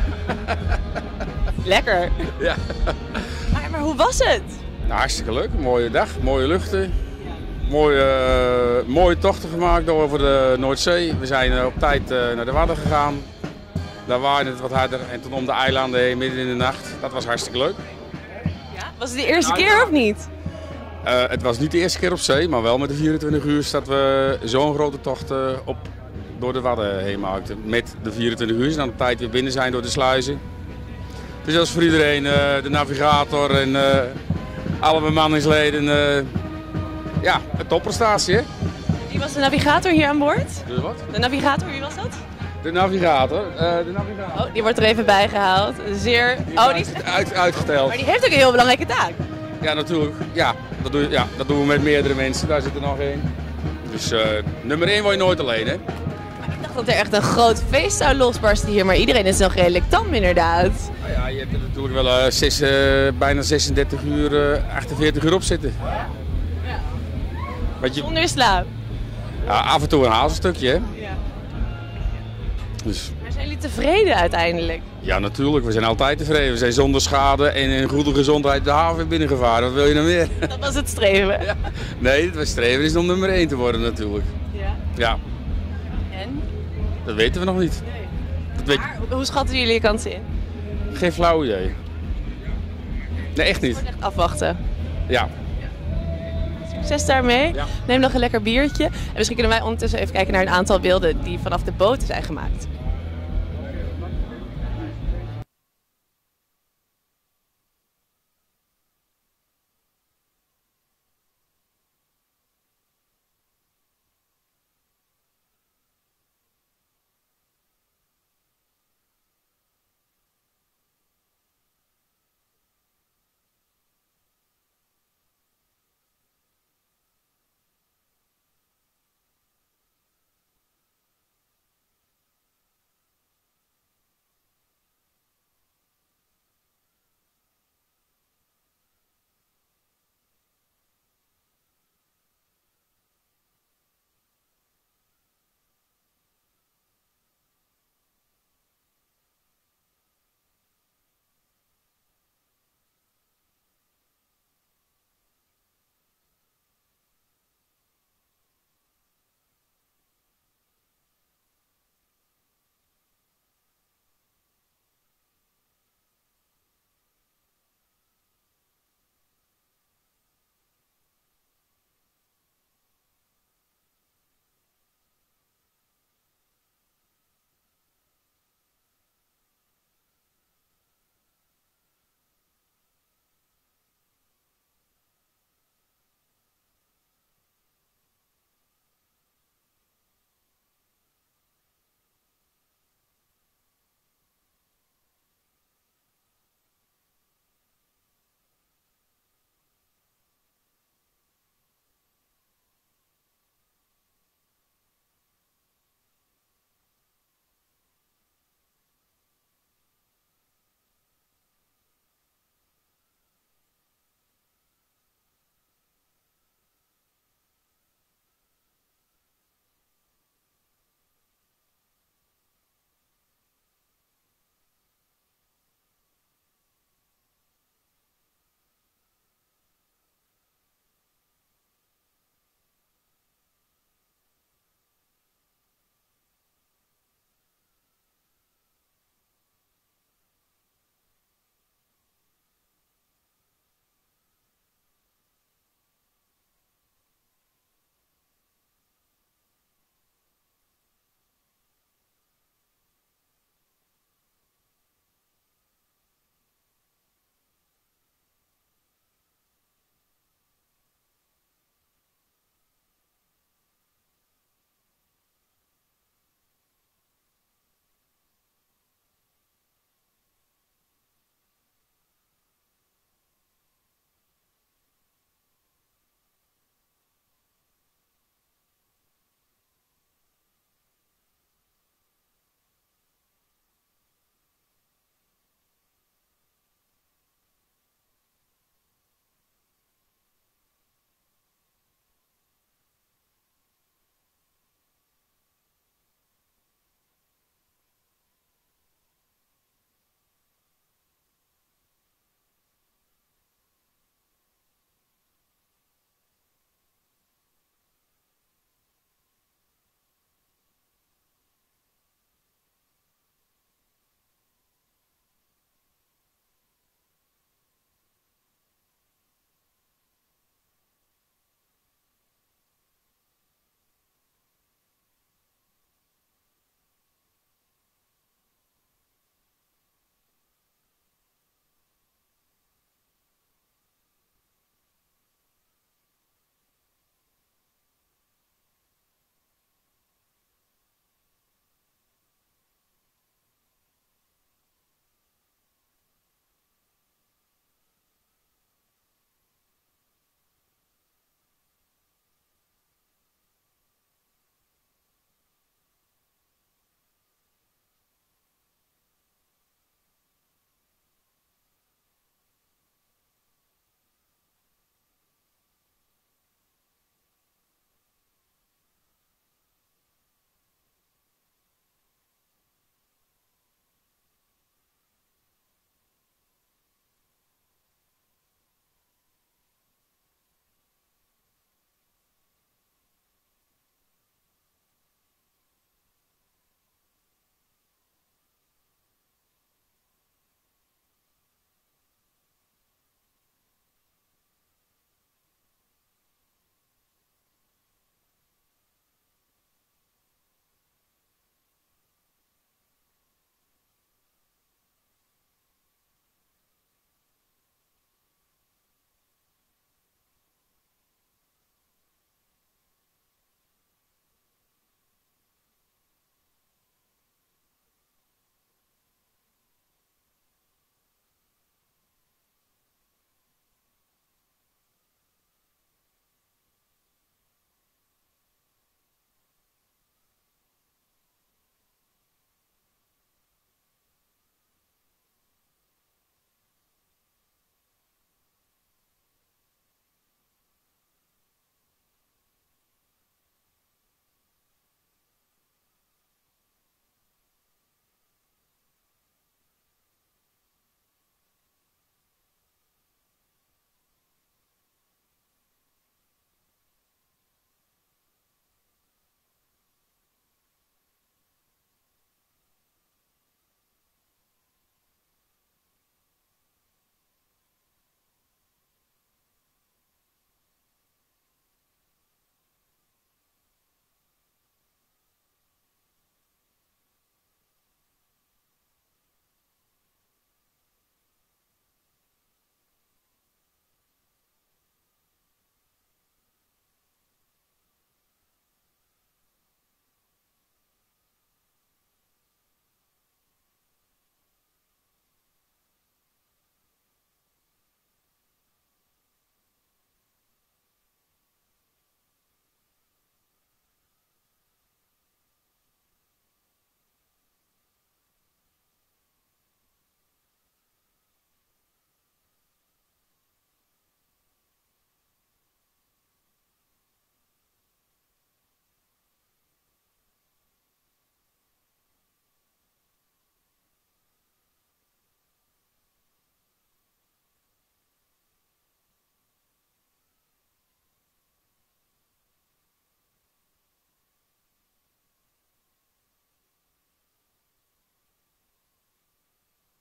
Lekker. Ja. Maar, maar hoe was het? Nou, hartstikke leuk. Een mooie dag, mooie luchten. Mooie, uh, mooie tochten gemaakt over de Noordzee. We zijn uh, op tijd uh, naar de Wadden gegaan. Daar waaide het wat harder en toen om de eilanden heen midden in de nacht. Dat was hartstikke leuk. Ja? Was het de eerste nou, keer of niet? Uh, het was niet de eerste keer op zee, maar wel met de vierentwintig uur dat we zo'n grote tocht uh, op, door de Wadden heen maakten. Met de vierentwintig uur en dan op tijd weer binnen zijn door de sluizen. Dus dat is voor iedereen, uh, de navigator en uh, alle bemanningsleden, uh, ja, een topprestatie, hè? Wie was de navigator hier aan boord? De wat? De navigator, wie was dat? De navigator. Uh, de navigator. Oh, die wordt er even bijgehaald. Zeer... Die oh, die is uit, uitgeteld. Maar die heeft ook een heel belangrijke taak. Ja, natuurlijk. Ja dat, doe, ja, dat doen we met meerdere mensen. Daar zit er nog één. Dus uh, nummer één word je nooit alleen, hè? Maar ik dacht dat er echt een groot feest zou losbarsten hier, maar iedereen is nog redelijk tam inderdaad. Nou ja, je hebt er natuurlijk wel uh, zes, uh, bijna zesendertig uur, uh, achtenveertig uur op zitten. Ja. Wat je... Zonder slaap. Ja, af en toe een hazelstukje, hè? Ja. Dus... Maar zijn jullie tevreden uiteindelijk? Ja, natuurlijk. We zijn altijd tevreden. We zijn zonder schade en in goede gezondheid de haven binnengevaren. Wat wil je nou meer? Dat was het streven. Ja. Nee, het streven is om nummer één te worden natuurlijk. Ja. Ja. En? Dat weten we nog niet. Nee. Dat weet... Maar hoe schatten jullie je kansen in? Geen flauw idee. Nee, echt niet. Echt afwachten. Ja. Succes daarmee. Ja. Neem nog een lekker biertje. En misschien kunnen wij ondertussen even kijken naar een aantal beelden die vanaf de boten zijn gemaakt.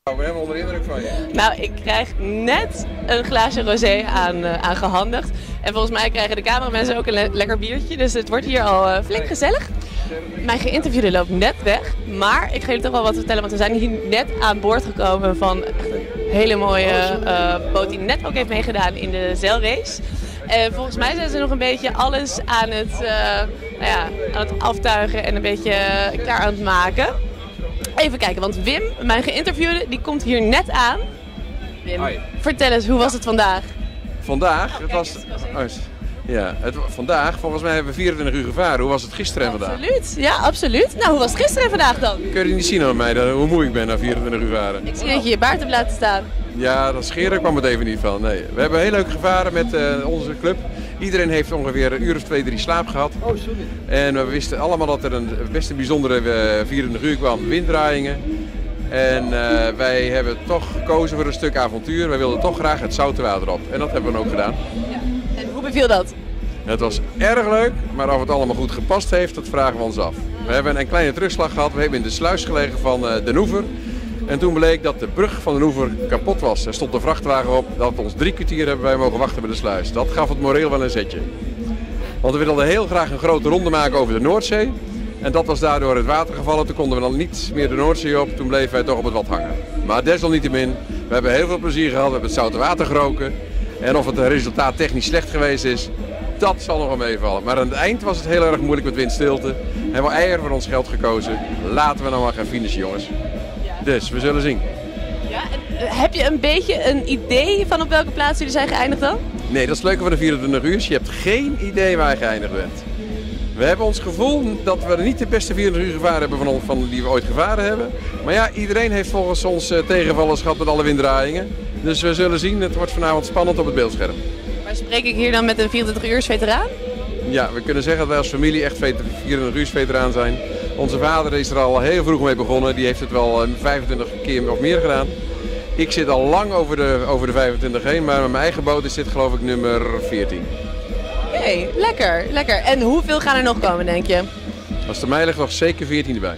Ik ben helemaal onder de indruk van je. Nou, ik krijg net een glaasje rosé aan, uh, aangehandigd. En volgens mij krijgen de cameramensen ook een le lekker biertje. Dus het wordt hier al uh, flink gezellig. Mijn geïnterviewde loopt net weg. Maar ik ga jullie toch wel wat vertellen. Want we zijn hier net aan boord gekomen van echt een hele mooie uh, boot die net ook heeft meegedaan in de zeilrace. En volgens mij zijn ze nog een beetje alles aan het, uh, nou ja, aan het aftuigen en een beetje uh, klaar aan het maken. Even kijken, want Wim, mijn geïnterviewde, die komt hier net aan. Wim, Hoi. Vertel eens, hoe was het vandaag? Vandaag? Het was... Oh, ja, het, vandaag, volgens mij hebben we vierentwintig uur gevaren. Hoe was het gisteren en vandaag? Absoluut, ja, absoluut. Nou, hoe was het gisteren en vandaag dan? Kun je niet zien aan mij, dat, hoe moe ik ben na vierentwintig uur varen. Ik zie dat je je baard hebt laten staan. Ja, dat scheren kwam het even niet van. Nee. We hebben heel leuk gevaren met uh, onze club. Iedereen heeft ongeveer een uur of twee, drie slaap gehad. Oh, sorry. En we wisten allemaal dat er een best een bijzondere uh, vierentwintig uur kwam, winddraaiingen. En uh, wij hebben toch gekozen voor een stuk avontuur. Wij wilden toch graag het zoute water op. En dat hebben we dan ook gedaan. Ja. En hoe beviel dat? Het was erg leuk, maar of het allemaal goed gepast heeft, dat vragen we ons af. We hebben een kleine terugslag gehad. We hebben in de sluis gelegen van uh, Den Oever. En toen bleek dat de brug van Den Oever kapot was. Er stond een vrachtwagen op. Dat ons drie kwartier hebben wij mogen wachten bij de sluis. Dat gaf het moreel wel een zetje. Want we wilden heel graag een grote ronde maken over de Noordzee. En dat was daardoor het water gevallen. Toen konden we dan niet meer de Noordzee op. Toen bleven wij toch op het wat hangen. Maar desalniettemin, we hebben heel veel plezier gehad. We hebben het zoute water geroken. En of het resultaat technisch slecht geweest is, dat zal nog wel meevallen. Maar aan het eind was het heel erg moeilijk met windstilte. Hebben we eier voor ons geld gekozen. Laten we nou maar gaan finishen, jongens. Dus, we zullen zien. Ja, en heb je een beetje een idee van op welke plaats jullie zijn geëindigd dan? Nee, dat is het leuke van de vierentwintig uur. Je hebt geen idee waar je geëindigd bent. We hebben ons gevoel dat we niet de beste vierentwintig uur gevaren hebben van, van die we ooit gevaren hebben. Maar ja, iedereen heeft volgens ons uh, tegenvallers gehad met alle winddraaiingen. Dus we zullen zien, het wordt vanavond spannend op het beeldscherm. Maar spreek ik hier dan met een vierentwintig uurs veteraan? Ja, we kunnen zeggen dat wij als familie echt vierentwintig uur veteraan zijn. Onze vader is er al heel vroeg mee begonnen. Die heeft het wel vijfentwintig keer of meer gedaan. Ik zit al lang over de, over de vijfentwintig heen, maar met mijn eigen boot is dit geloof ik nummer veertien. Oké, okay, lekker, lekker. En hoeveel gaan er nog komen, denk je? Als het aan mij ligt, nog zeker veertien erbij.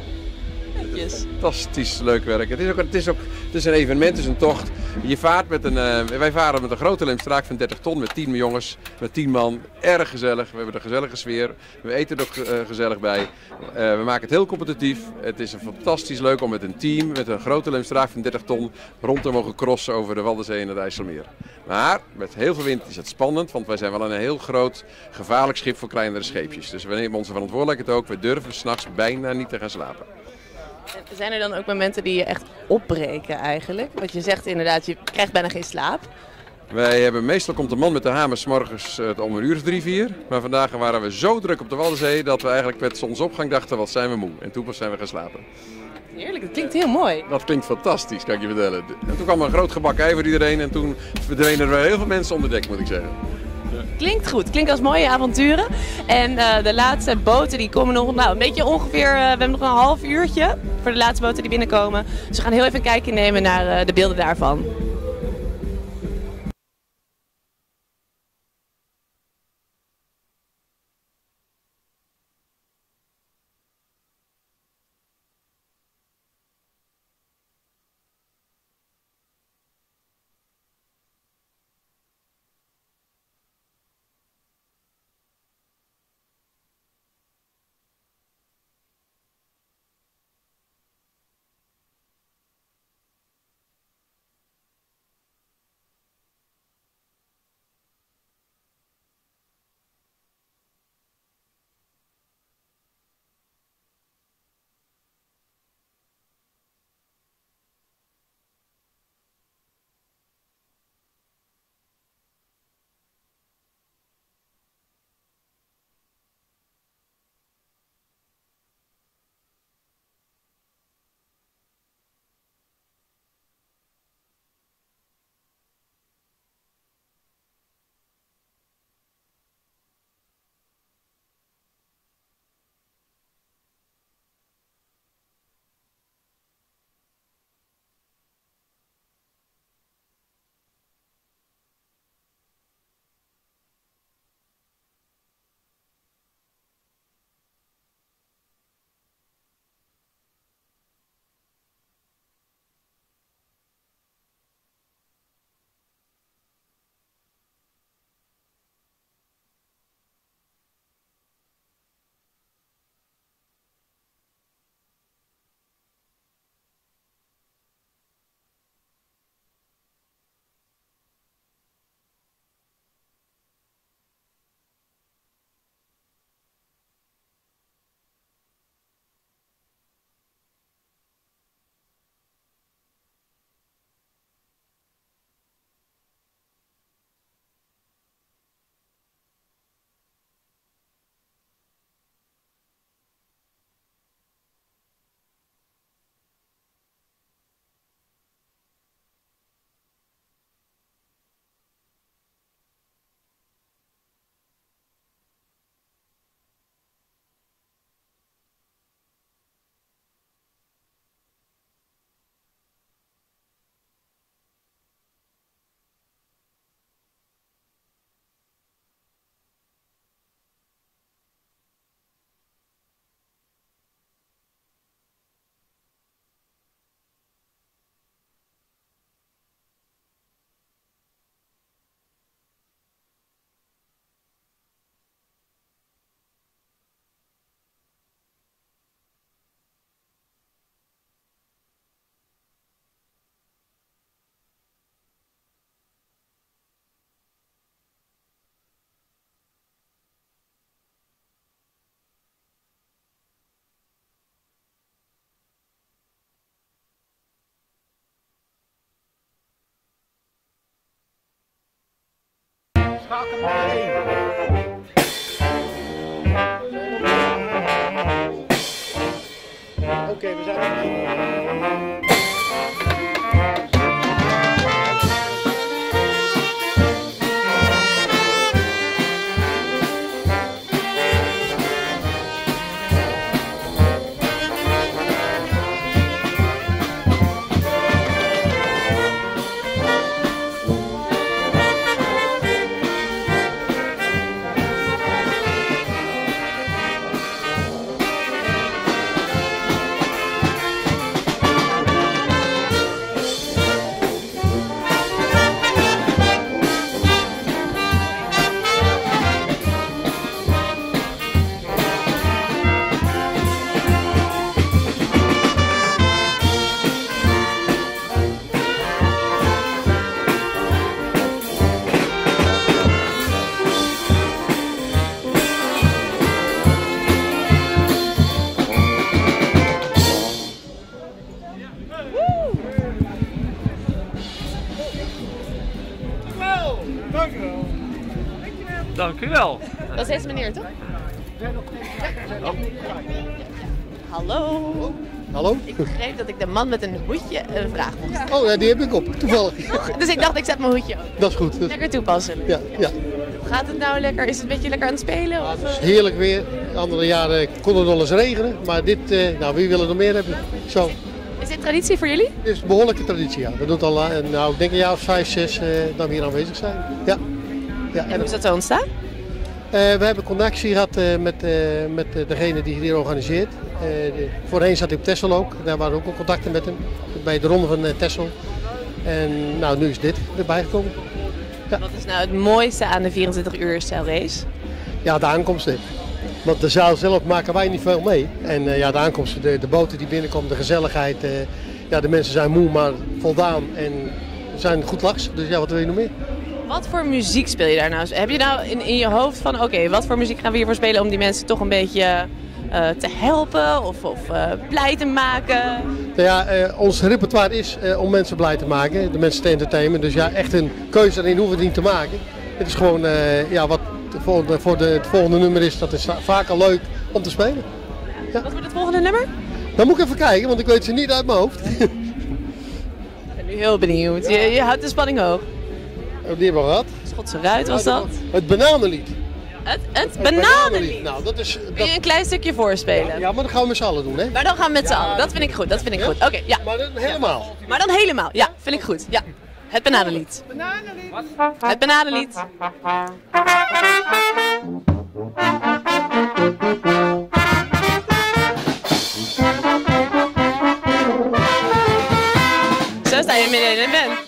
Netjes. Fantastisch leuk werk. Het is ook, het is ook het is een evenement, het is een tocht. Je vaart met een, uh, wij varen met een grote lemstraak van dertig ton met tien jongens, met tien man. Erg gezellig. We hebben een gezellige sfeer. We eten er ook uh, gezellig bij. Uh, we maken het heel competitief. Het is een fantastisch leuk om met een team, met een grote lemstraak van dertig ton, rond te mogen crossen over de Waddenzee en het IJsselmeer. Maar met heel veel wind is het spannend, want wij zijn wel een heel groot gevaarlijk schip voor kleinere scheepjes. Dus we nemen onze verantwoordelijkheid ook. We durven 's nachts bijna niet te gaan slapen. Zijn er dan ook momenten die je echt opbreken eigenlijk? Want je zegt inderdaad, je krijgt bijna geen slaap. Wij hebben, meestal komt de man met de hamer 's morgens uh, om een uur of drie, vier. Maar vandaag waren we zo druk op de Waddenzee dat we eigenlijk met zonsopgang dachten, wat zijn we moe. En toen pas zijn we gaan slapen. Heerlijk, dat klinkt heel mooi. Dat klinkt fantastisch, kan ik je vertellen. En toen kwam er een groot gebak ei voor iedereen en toen verdwenen er heel veel mensen onder dek, moet ik zeggen. Klinkt goed, klinkt als mooie avonturen. En uh, de laatste boten die komen nog, nou een beetje ongeveer, uh, we hebben nog een half uurtje voor de laatste boten die binnenkomen. Dus we gaan heel even een kijkje nemen naar uh, de beelden daarvan. Oké, we zijn er. Dank u wel. Dat is deze meneer, toch? Ja. Hallo. Hallo? Ik begreep dat ik de man met een hoedje een vraag mocht. Oh, ja, die heb ik op, toevallig. Dus ik dacht, ik zet mijn hoedje op. Dat is goed. Dat is... Lekker toepasselijk. Ja, ja. Gaat het nou lekker? Is het een beetje lekker aan het spelen? Of? Het is heerlijk weer. De andere jaren kon het wel eens regenen, maar dit, eh, nou, wie wil er nog meer hebben? Zo. Is dit traditie voor jullie? Het is een behoorlijke traditie, ja. We doen het al, uh, nou, ik denk een jaar of vijf, zes uh, dat we hier aanwezig zijn. Ja. Ja, en, en hoe is dat zo ontstaan? Uh, we hebben connectie gehad uh, met, uh, met uh, degene die hier organiseert. Uh, de, voorheen zat hij op Texel ook, daar waren ook al contacten met hem, bij de ronde van uh, Texel. En nou, nu is dit erbij gekomen. Ja. Wat is nou het mooiste aan de vierentwintig uur zeilrace? Ja, de aankomsten. Want de zaal zelf maken wij niet veel mee. En uh, ja, de aankomsten, de, de boten die binnenkomen, de gezelligheid. Uh, ja, de mensen zijn moe, maar voldaan en zijn goed laks. Dus ja, wat wil je nog meer? Wat voor muziek speel je daar nou? Heb je nou in, in je hoofd van, oké, okay, wat voor muziek gaan we hiervoor spelen om die mensen toch een beetje uh, te helpen of, of uh, blij te maken? Nou ja, uh, ons repertoire is uh, om mensen blij te maken, de mensen te entertainen. Dus ja, echt een keuze daarin hoeven we niet te maken. Het is gewoon, uh, ja, wat voor, de, voor de, het volgende nummer is, dat is vaak al leuk om te spelen. Ja. Wat wordt het volgende nummer? Dan moet ik even kijken, want ik weet ze niet uit mijn hoofd. Ik ben nu heel benieuwd. Je, je houdt de spanning hoog. Die hebben we gehad. Schotse Ruit was dat? Het bananenlied. Het, het, het bananenlied? Nou, dat is... Dat... Kun je een klein stukje voorspelen? Ja, ja, maar dat gaan we met z'n allen doen, hè? Maar dan gaan we met z'n allen. Dat vind ik goed, dat vind ik ja? goed. Oké, okay, ja. Maar dan helemaal? Maar dan helemaal, ja. Vind ik goed, ja. Het bananenlied. Bananenlied. Het bananenlied. Zo sta je midden in een band.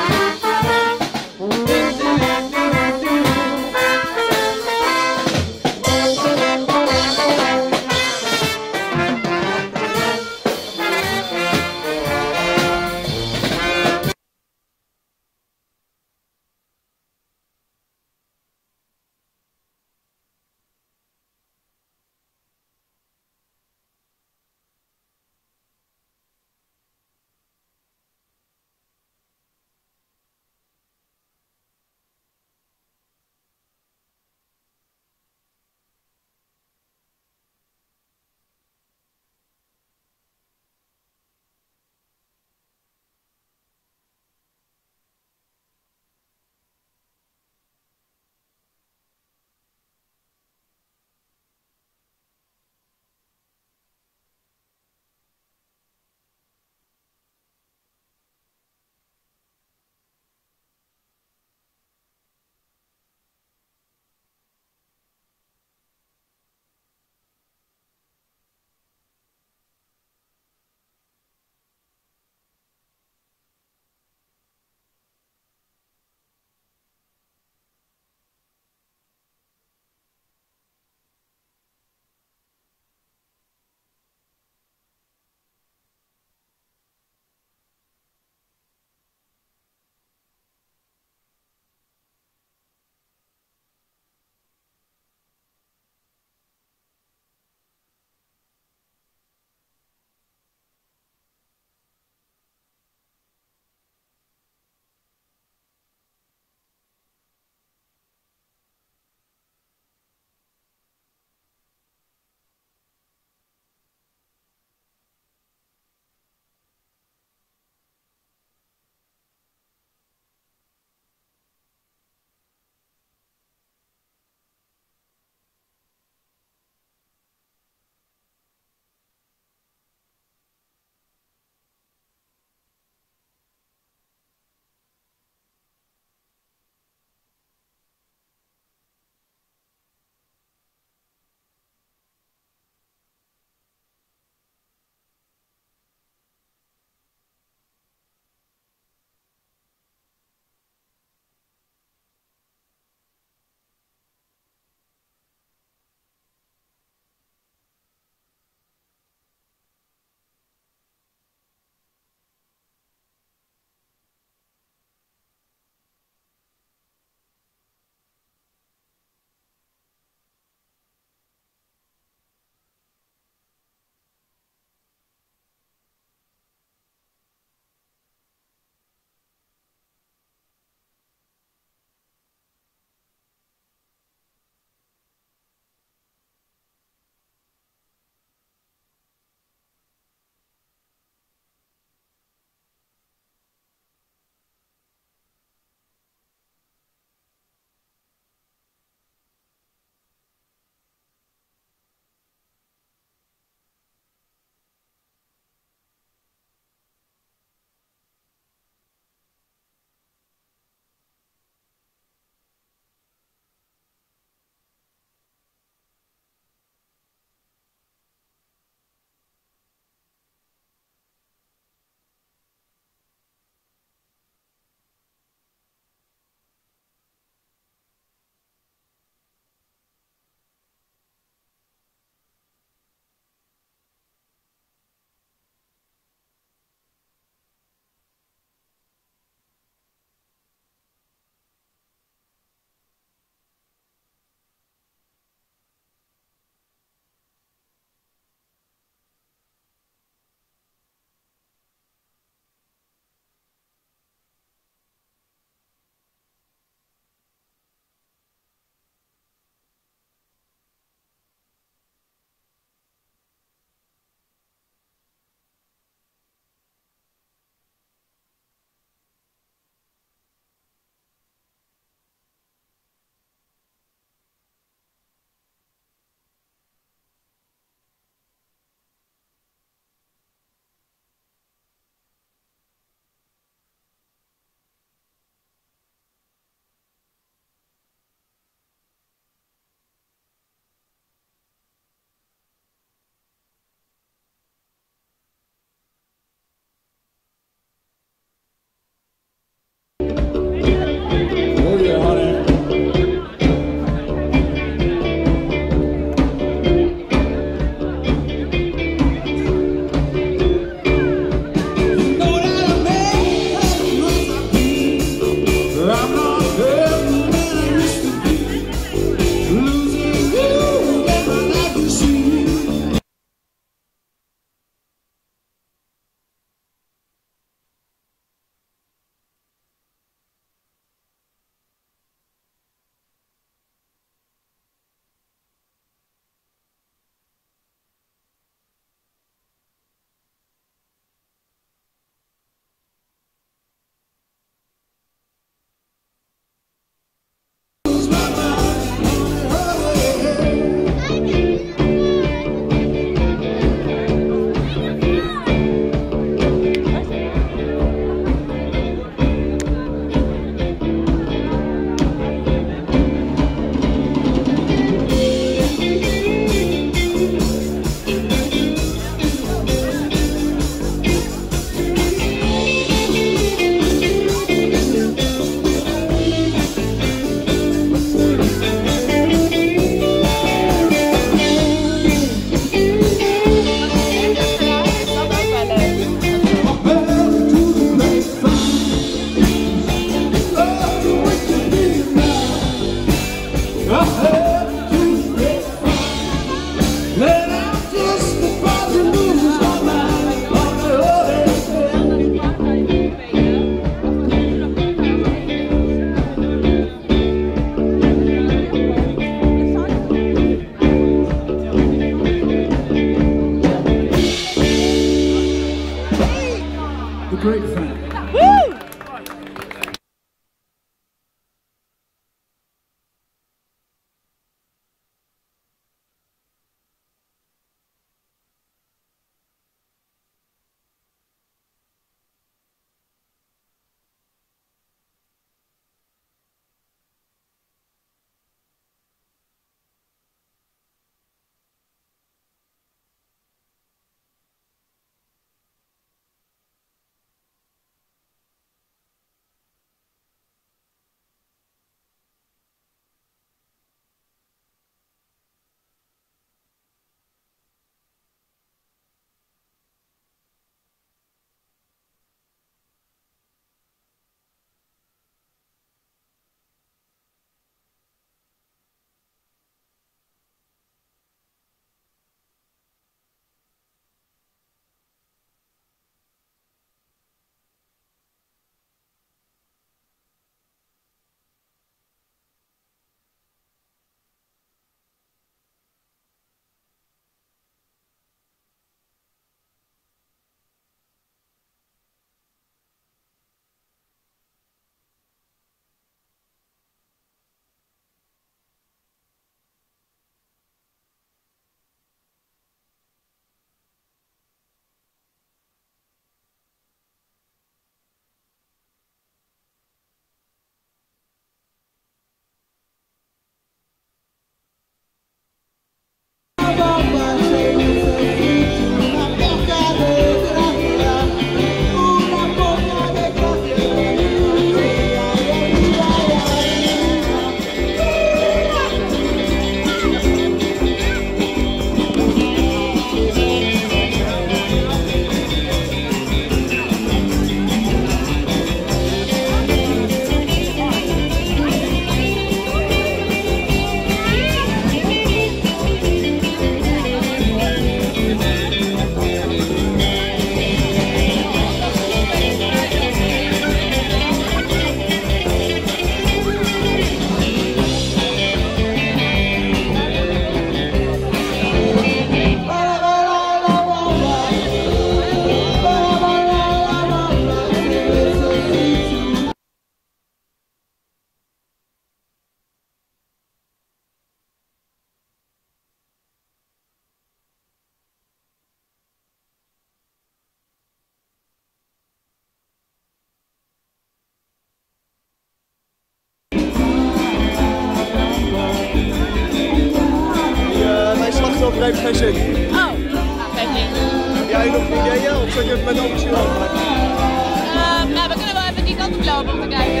geen zin. Oh, nou, geeft niet. Heb jij nog ideeën of zat je het met ambitie over? Uh, nou, we kunnen wel even die kant op lopen om te kijken.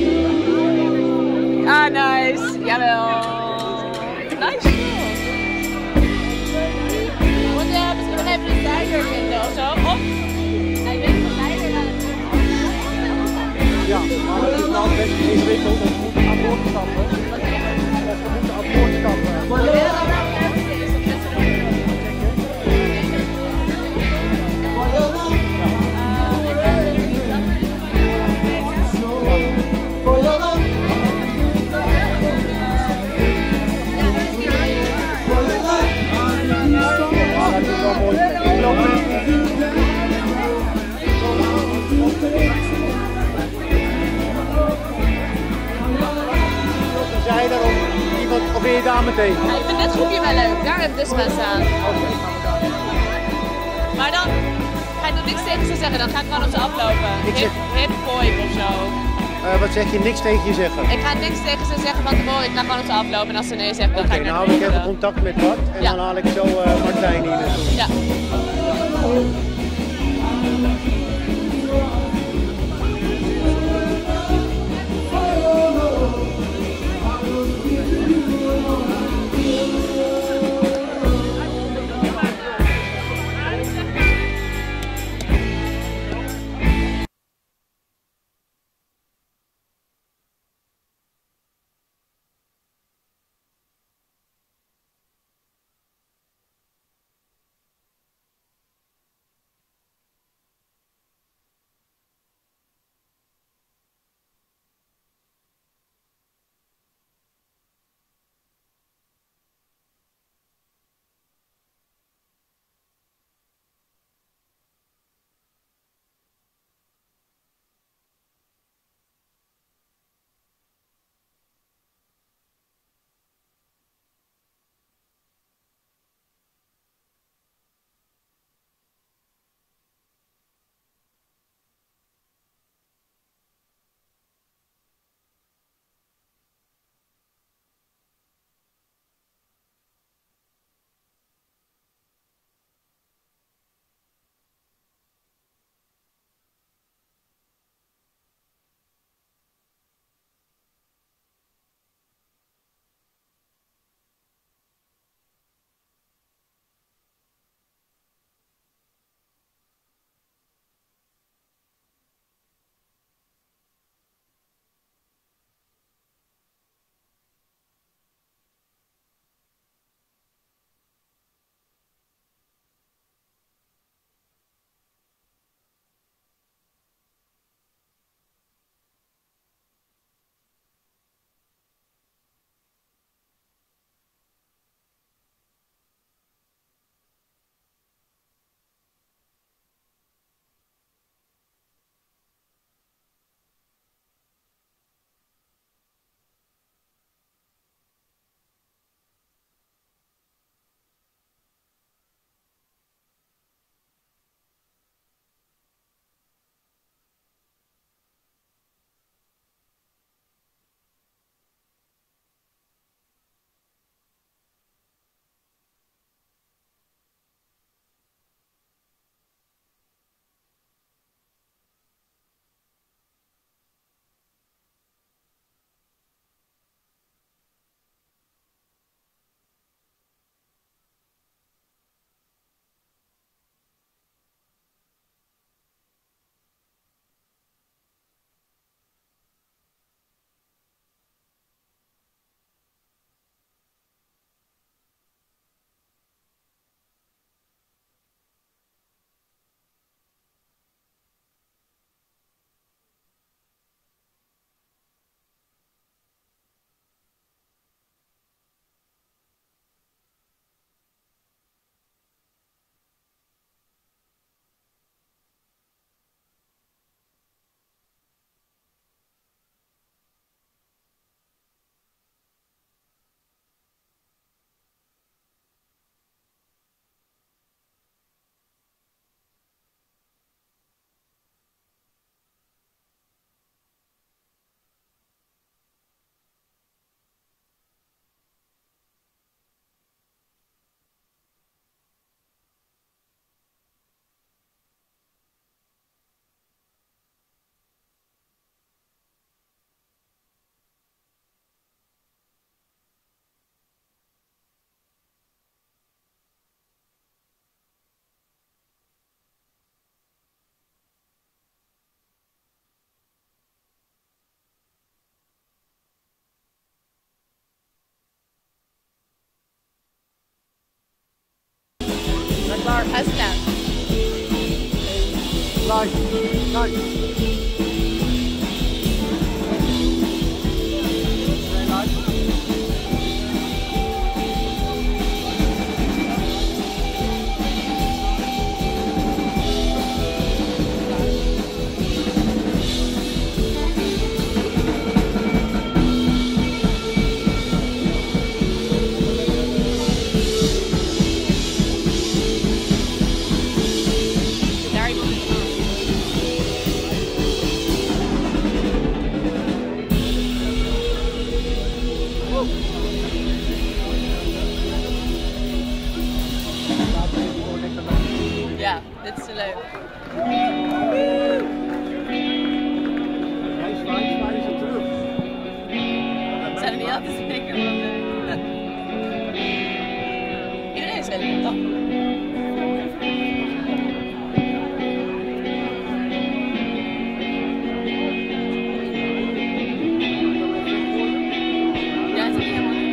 Ah, nice. Jawel. Nice. Moet je misschien nog even een tijger vinden of zo? Of? Nee, ik weet niet wat tijger aan het doen. Ja, maar het is wel een beetje ingewikkeld. We moeten aan boord stappen. Of we moeten aan boord stappen. Zei je daarom iemand, of ben je daar meteen? Ja, ik vind dit groepje wel leuk, daar heb ik dus wel staan. Maar dan ga ik nog niks tegen ze zeggen, dan ga ik gewoon op ze aflopen. Ik zeg... Hip vibe of zo. Uh, wat zeg je? Niks tegen je zeggen? Ik ga niks tegen ze zeggen van tevoren, ik ga gewoon op ze aflopen en als ze nee zeggen, dan okay, ga ik naar nou, de ik heb contact met Bart en ja. Dan haal ik zo uh, Martijn hier naartoe. Ja. Start. Uiteraard. Live. Live. Ja, dit is leuk. Zijn er niet altijd zeker van de... Iedereen is redelijk toch? Ja, het is niet helemaal.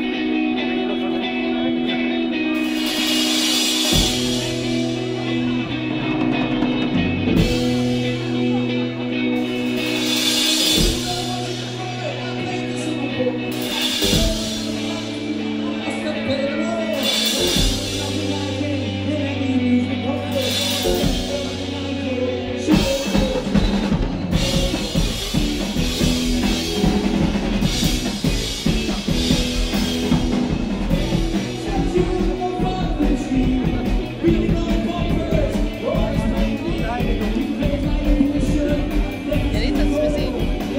Ja, dit is muziek.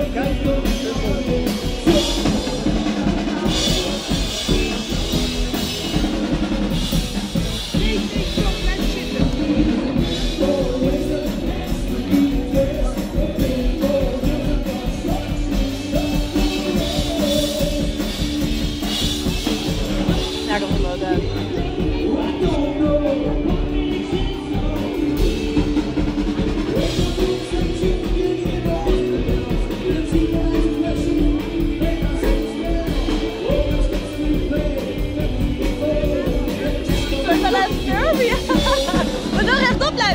Ja, ik heb hem wel. We doen rechtop blijven.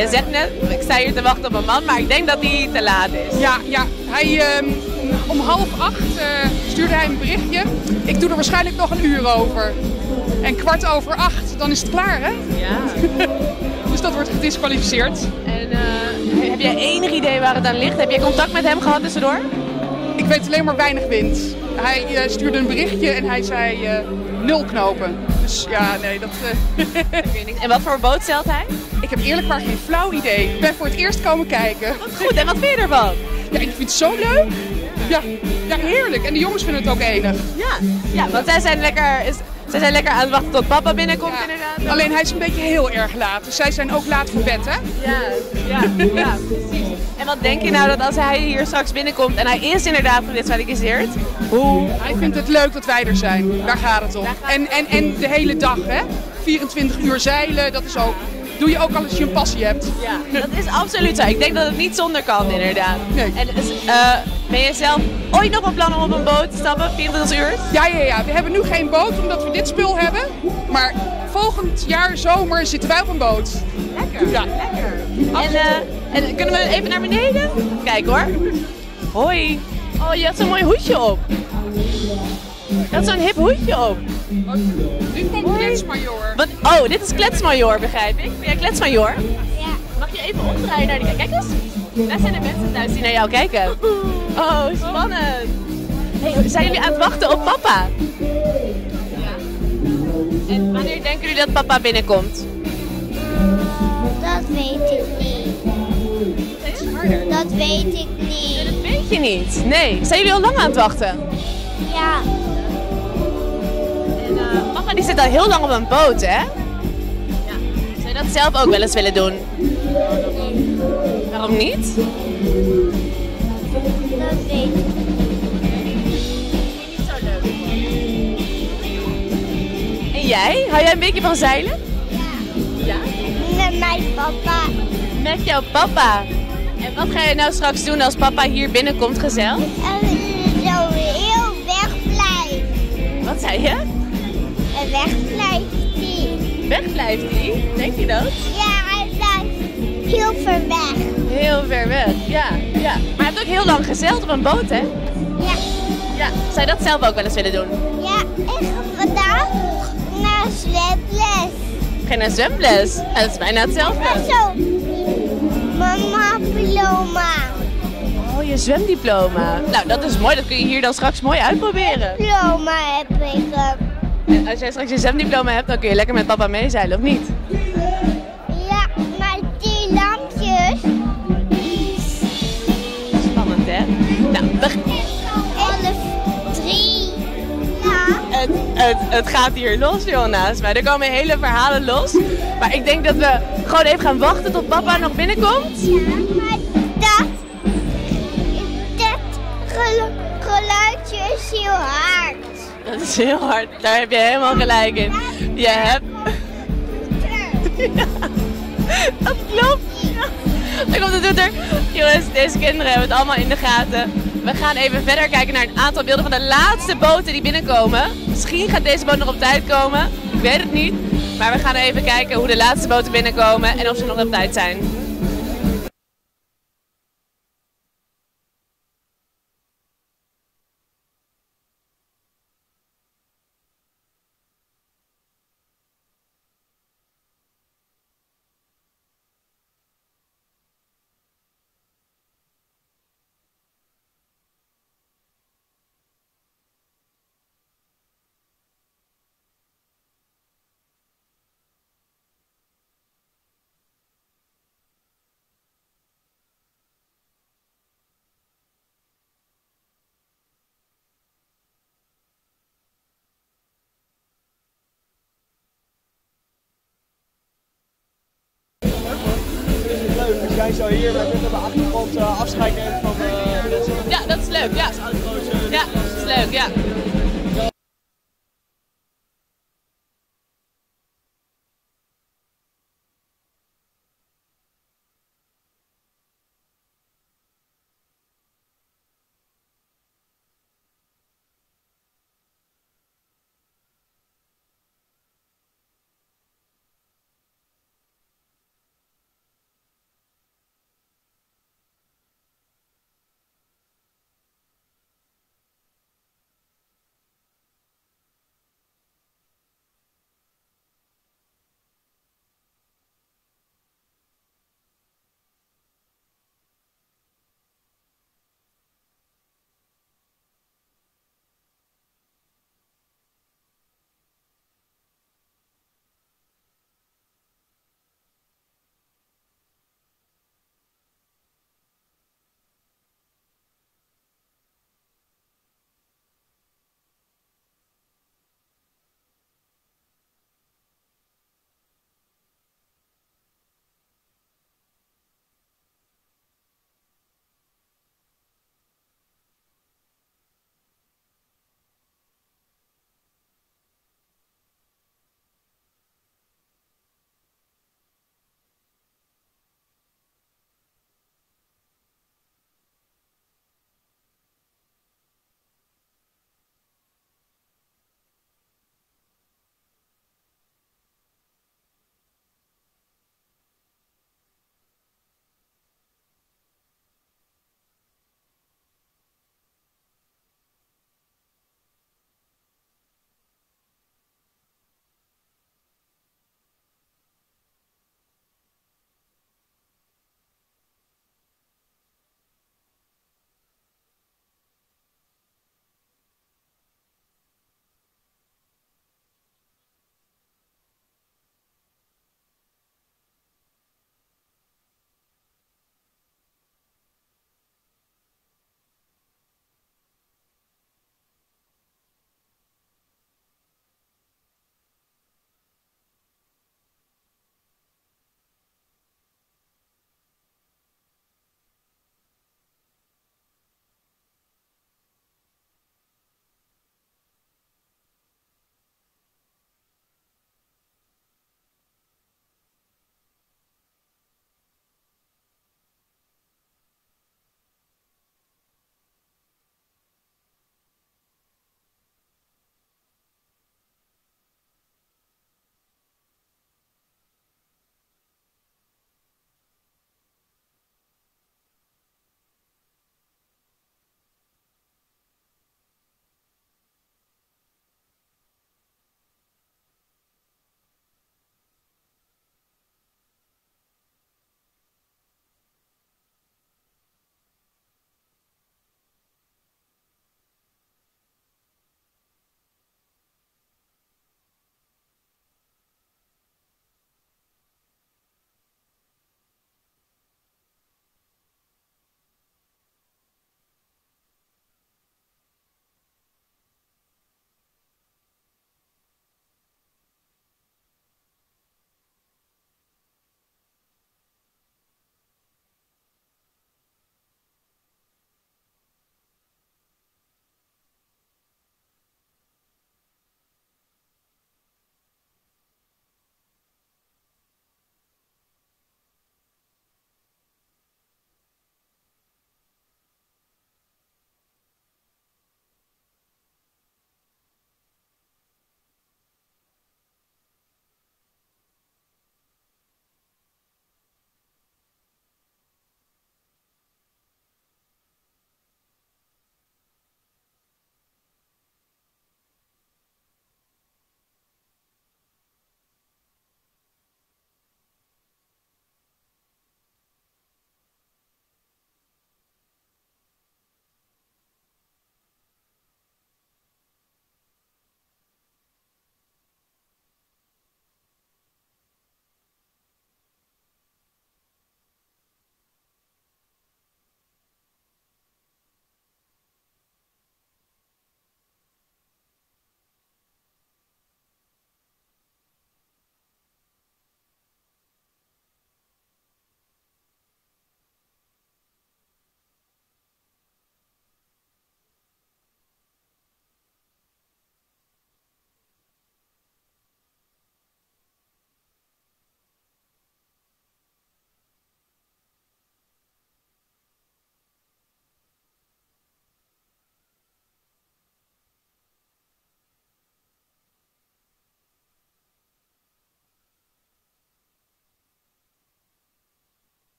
Je zegt net, ik sta hier te wachten op een man, maar ik denk dat hij te laat is. Ja, ja. Hij, uh, om half acht uh, stuurde hij een berichtje. Ik doe er waarschijnlijk nog een uur over. En kwart over acht, dan is het klaar, hè? Ja. Dus dat wordt gedisqualificeerd. En uh, heb jij enig idee waar het aan ligt? Heb jij contact met hem gehad tussendoor? Ik weet alleen maar weinig wind. Hij uh, stuurde een berichtje en hij zei uh, nul knopen. Dus ja, nee, dat... Uh... En wat voor boot stelt hij? Ik heb eerlijk maar geen flauw idee. Ik ben voor het eerst komen kijken. Wat goed, en wat vind je ervan? Ja, ik vind het zo leuk. Ja, ja, heerlijk. En de jongens vinden het ook enig. Ja, ja, want zij zijn lekker... Is... Zij zijn lekker aan het wachten tot papa binnenkomt, ja. inderdaad. Alleen hij is een beetje heel erg laat. Dus zij zijn ook laat voor bed, hè? Ja, ja, ja, precies. En wat denk je nou dat als hij hier straks binnenkomt en hij is inderdaad gedisqualificeerd? Hoe? Hij vindt het leuk dat wij er zijn. Daar gaat het om. En, en, en de hele dag, hè? vierentwintig uur zeilen, dat is ook... Doe je ook al als je een passie hebt. Ja, dat is absoluut zo. Ik denk dat het niet zonder kan, inderdaad. Nee. En uh, ben je zelf ooit nog van plan om op een boot te stappen, vierentwintig uur? Ja, ja, ja. We hebben nu geen boot omdat we dit spul hebben. Maar volgend jaar zomer zitten wij op een boot. Lekker. Ja. Lekker. En, uh, en kunnen we even naar beneden? Kijk hoor. Hoi. Oh, je had zo'n mooi hoedje op. Je had zo'n hip hoedje op. Dit komt kletsmajor. Wat? Oh, dit is kletsmajor, begrijp ik. Ben jij kletsmajor? Ja. Mag je even omdraaien naar die... Kijk eens. Daar zijn de mensen thuis die naar jou kijken. Oh, spannend. Hey, zijn jullie aan het wachten op papa? Ja. En wanneer denken jullie dat papa binnenkomt? Dat weet ik niet. Dat weet ik niet. Dat weet je niet? Nee. Zijn jullie al lang aan het wachten? Ja. En uh, papa die zit al heel lang op een boot, hè? Ja. Zou je dat zelf ook wel eens willen doen? Nee. Waarom niet? Dat weet ik niet. Niet zo leuk. En jij? Hou jij een beetje van zeilen? Ja. Ja? Met mijn papa. Met jouw papa? En wat ga je nou straks doen als papa hier binnenkomt, gezellig? En zo heel wegblijft. Wat zei je? En wegblijft hij. Wegblijft hij? Denk je dat? Ja, hij blijft heel ver weg. Heel ver weg, ja, ja. Maar hij heeft ook heel lang gezeild op een boot, hè? Ja. Ja. Zou je dat zelf ook wel eens willen doen? Ja, ik ga vandaag naar zwemles. Ga je naar zwemles? Ja, dat is bijna hetzelfde. Ja, zo. Mama diploma. Oh, je zwemdiploma. Nou, dat is mooi. Dat kun je hier dan straks mooi uitproberen. Diploma heb ik. En als jij straks je zwemdiploma hebt, dan kun je lekker met papa meezeilen, of niet? Ja, maar die lampjes. Spannend, hè? Nou, we... Alle drie. Ja. Het, het, het gaat hier los, Jonas. Maar er komen hele verhalen los. Maar ik denk dat we gewoon even gaan wachten tot papa nog binnenkomt. Ja, maar dat, dat gelu- geluidje is heel hard. Dat is heel hard. Daar heb je helemaal gelijk in. Je hebt... Ja, dat klopt. Dan komt de toeter. Jongens, deze kinderen hebben het allemaal in de gaten. We gaan even verder kijken naar een aantal beelden van de laatste boten die binnenkomen. Misschien gaat deze boot nog op tijd komen. Ik weet het niet. Maar we gaan even kijken hoe de laatste boten binnenkomen en of ze nog op tijd zijn. Als jij zo hier met de achtergrond uh, afscheid neemt van uh, mensen. Ja, dat is leuk. Ja, ja dat is leuk. Ja.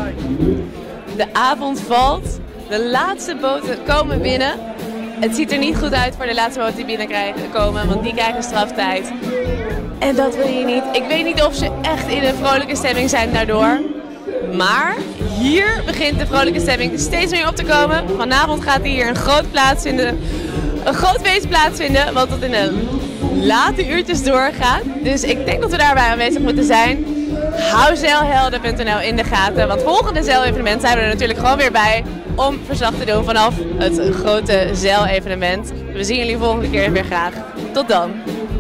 De avond valt, de laatste boten komen binnen. Het ziet er niet goed uit voor de laatste boten die binnen krijgen, komen, want die krijgen straftijd. En dat wil je niet. Ik weet niet of ze echt in een vrolijke stemming zijn daardoor. Maar hier begint de vrolijke stemming steeds meer op te komen. Vanavond gaat hier een groot, plaatsvinden, een groot feest plaatsvinden, wat tot in de late uurtjes doorgaat. Dus ik denk dat we daarbij aanwezig moeten zijn. Hou zeilhelden punt n l in de gaten, want volgende zeilevenement zijn we er natuurlijk gewoon weer bij om verslag te doen vanaf het grote zeilevenement. We zien jullie volgende keer weer graag. Tot dan!